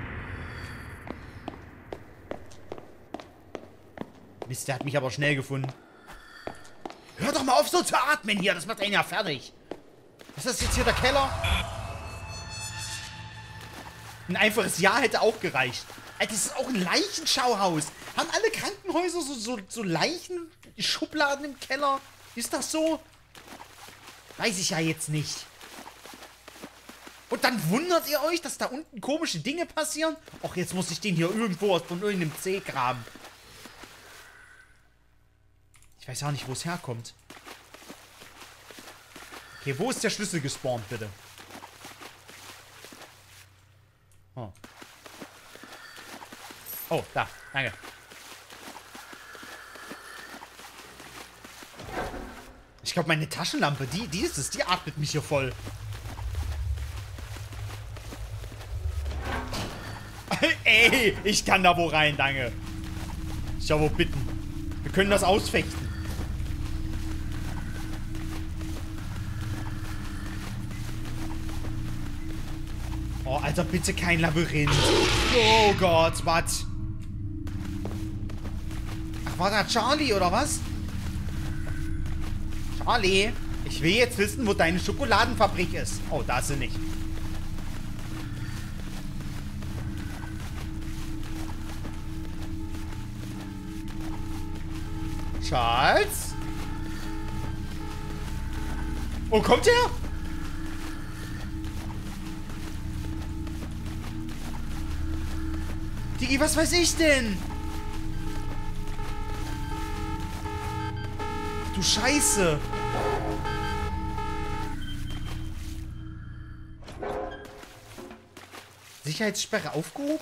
S1: Mist, der hat mich aber schnell gefunden. Hör doch mal auf, so zu atmen hier. Das macht einen ja fertig. Was ist das jetzt hier, der Keller? Ein einfaches Ja hätte auch gereicht. Alter, das ist auch ein Leichenschauhaus. Haben alle Krankenhäuser so Leichenschubladen im Keller? Ist das so? Weiß ich ja jetzt nicht. Und dann wundert ihr euch, dass da unten komische Dinge passieren? Och, jetzt muss ich den hier irgendwo von irgendeinem C graben. Ich weiß auch nicht, wo es herkommt. Okay, wo ist der Schlüssel gespawnt, bitte? Oh. Oh, da. Danke. Ich glaube, meine Taschenlampe, die ist es. Die atmet mich hier voll. Ey, ich kann da wo rein, danke. Ich ja wo bitten. Wir können das ausfechten. Oh, Alter, bitte kein Labyrinth. Oh Gott, was? Ach, war da Charlie, oder was? Charlie, ich will jetzt wissen, wo deine Schokoladenfabrik ist. Oh, da ist sie nicht. Charles? Oh, kommt er? Digi, was weiß ich denn? Du Scheiße. Sicherheitssperre aufgehoben?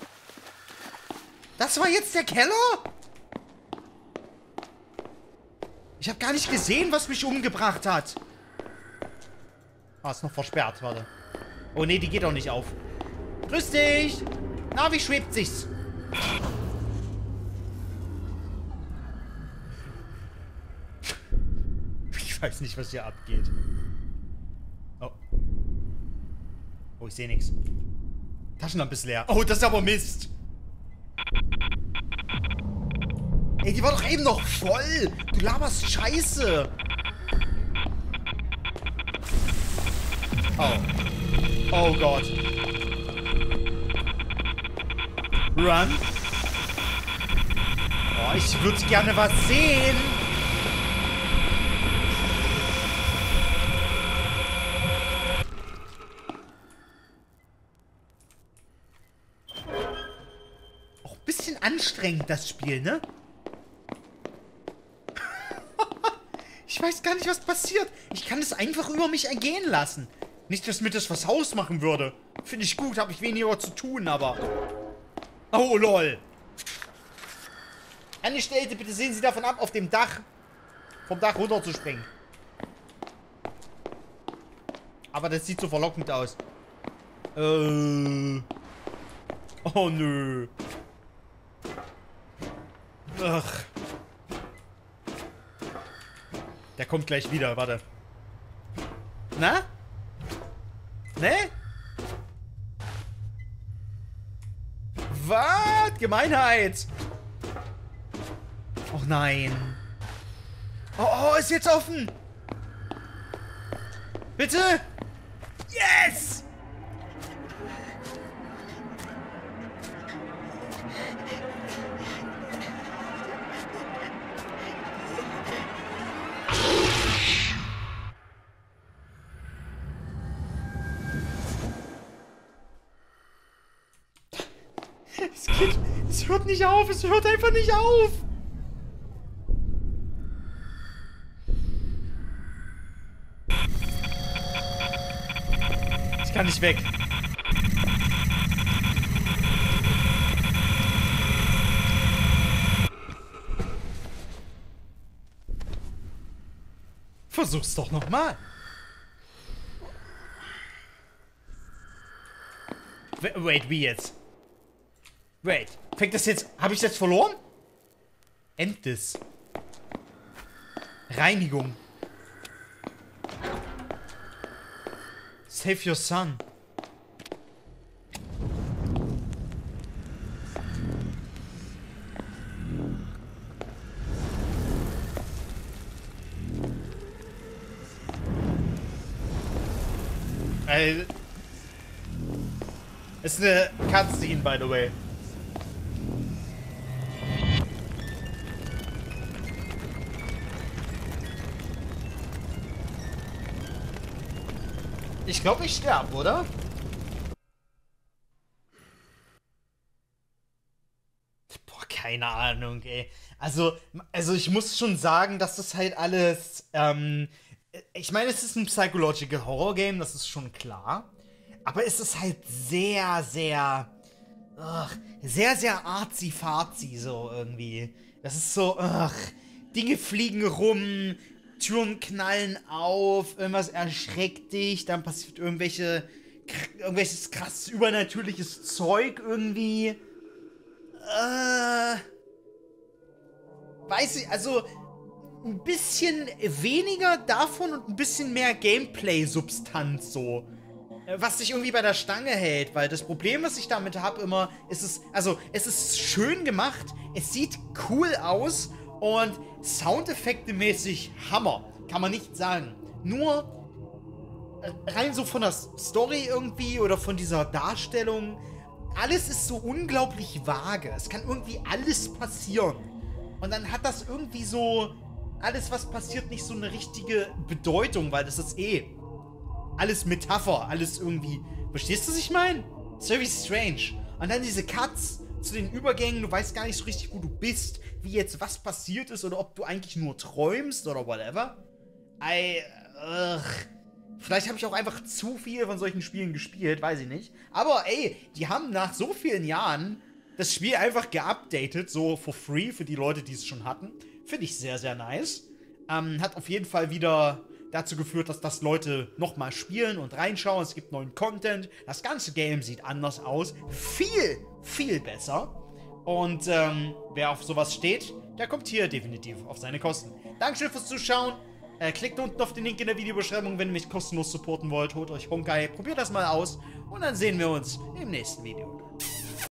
S1: Das war jetzt der Keller? Ich habe gar nicht gesehen, was mich umgebracht hat. Ah, ist noch versperrt, warte. Oh nee, die geht auch nicht auf. Grüß dich. Na, wie schwebt sich's? Ich weiß nicht, was hier abgeht. Oh. Oh, ich sehe nichts. Taschenlampe ist leer. Oh, das ist aber Mist. Ey, die war doch eben noch voll. Du laberst Scheiße. Oh. Oh Gott. Run. Oh, ich würde gerne was sehen. Auch ein bisschen anstrengend, das Spiel, ne? Ich weiß gar nicht, was passiert. Ich kann es einfach über mich ergehen lassen. Nicht, dass mir das was Haus machen würde. Finde ich gut, habe ich weniger zu tun, aber... Oh, lol. Angestellte, bitte sehen Sie davon ab, auf dem Dach, vom Dach runterzuspringen. Aber das sieht so verlockend aus. Oh nö. Ach. Der kommt gleich wieder, warte. Na? Ne? Was? Gemeinheit! Oh nein. Oh, ist jetzt offen! Bitte? Yes! Es hört nicht auf, es hört einfach nicht auf. Ich kann nicht weg. Versuch's doch noch mal. Wait, wie jetzt? Wait, fängt das jetzt... Habe ich jetzt verloren? End this. Reinigung. Save your son. Ist eine Cutscene, by the way. Ich glaube, ich sterbe, oder? Boah, keine Ahnung, ey. Also ich muss schon sagen, dass das halt alles, ich meine, es ist ein Psychological Horror Game, das ist schon klar. Aber es ist halt sehr, sehr arzi-fazi so irgendwie. Das ist so, Dinge fliegen rum, Türen knallen auf, irgendwas erschreckt dich, dann passiert irgendwelches krasses übernatürliches Zeug irgendwie. Weiß ich, also ein bisschen weniger davon und ein bisschen mehr Gameplay-Substanz so. Was sich irgendwie bei der Stange hält, weil das Problem, was ich damit habe, immer, es ist schön gemacht, es sieht cool aus und Soundeffekte-mäßig Hammer, kann man nicht sagen. Nur rein so von der Story irgendwie oder von dieser Darstellung, alles ist so unglaublich vage. Es kann irgendwie alles passieren. Und dann hat das irgendwie so, alles was passiert, nicht so eine richtige Bedeutung, weil das ist alles Metapher, alles irgendwie. Verstehst du, was ich meine? It's very strange. Und dann diese Cuts zu den Übergängen, du weißt gar nicht so richtig, wo du bist, wie jetzt was passiert ist oder ob du eigentlich nur träumst oder whatever. Vielleicht habe ich auch einfach zu viel von solchen Spielen gespielt, weiß ich nicht. Aber ey, die haben nach so vielen Jahren das Spiel einfach geupdatet, so for free für die Leute, die es schon hatten. Finde ich sehr, sehr nice. Hat auf jeden Fall wieder dazu geführt, dass das Leute nochmal spielen und reinschauen. Es gibt neuen Content. Das ganze Game sieht anders aus. Viel, viel besser. Und wer auf sowas steht, der kommt hier definitiv auf seine Kosten. Dankeschön fürs Zuschauen. Klickt unten auf den Link in der Videobeschreibung, wenn ihr mich kostenlos supporten wollt. Holt euch Honkai, probiert das mal aus. Und dann sehen wir uns im nächsten Video.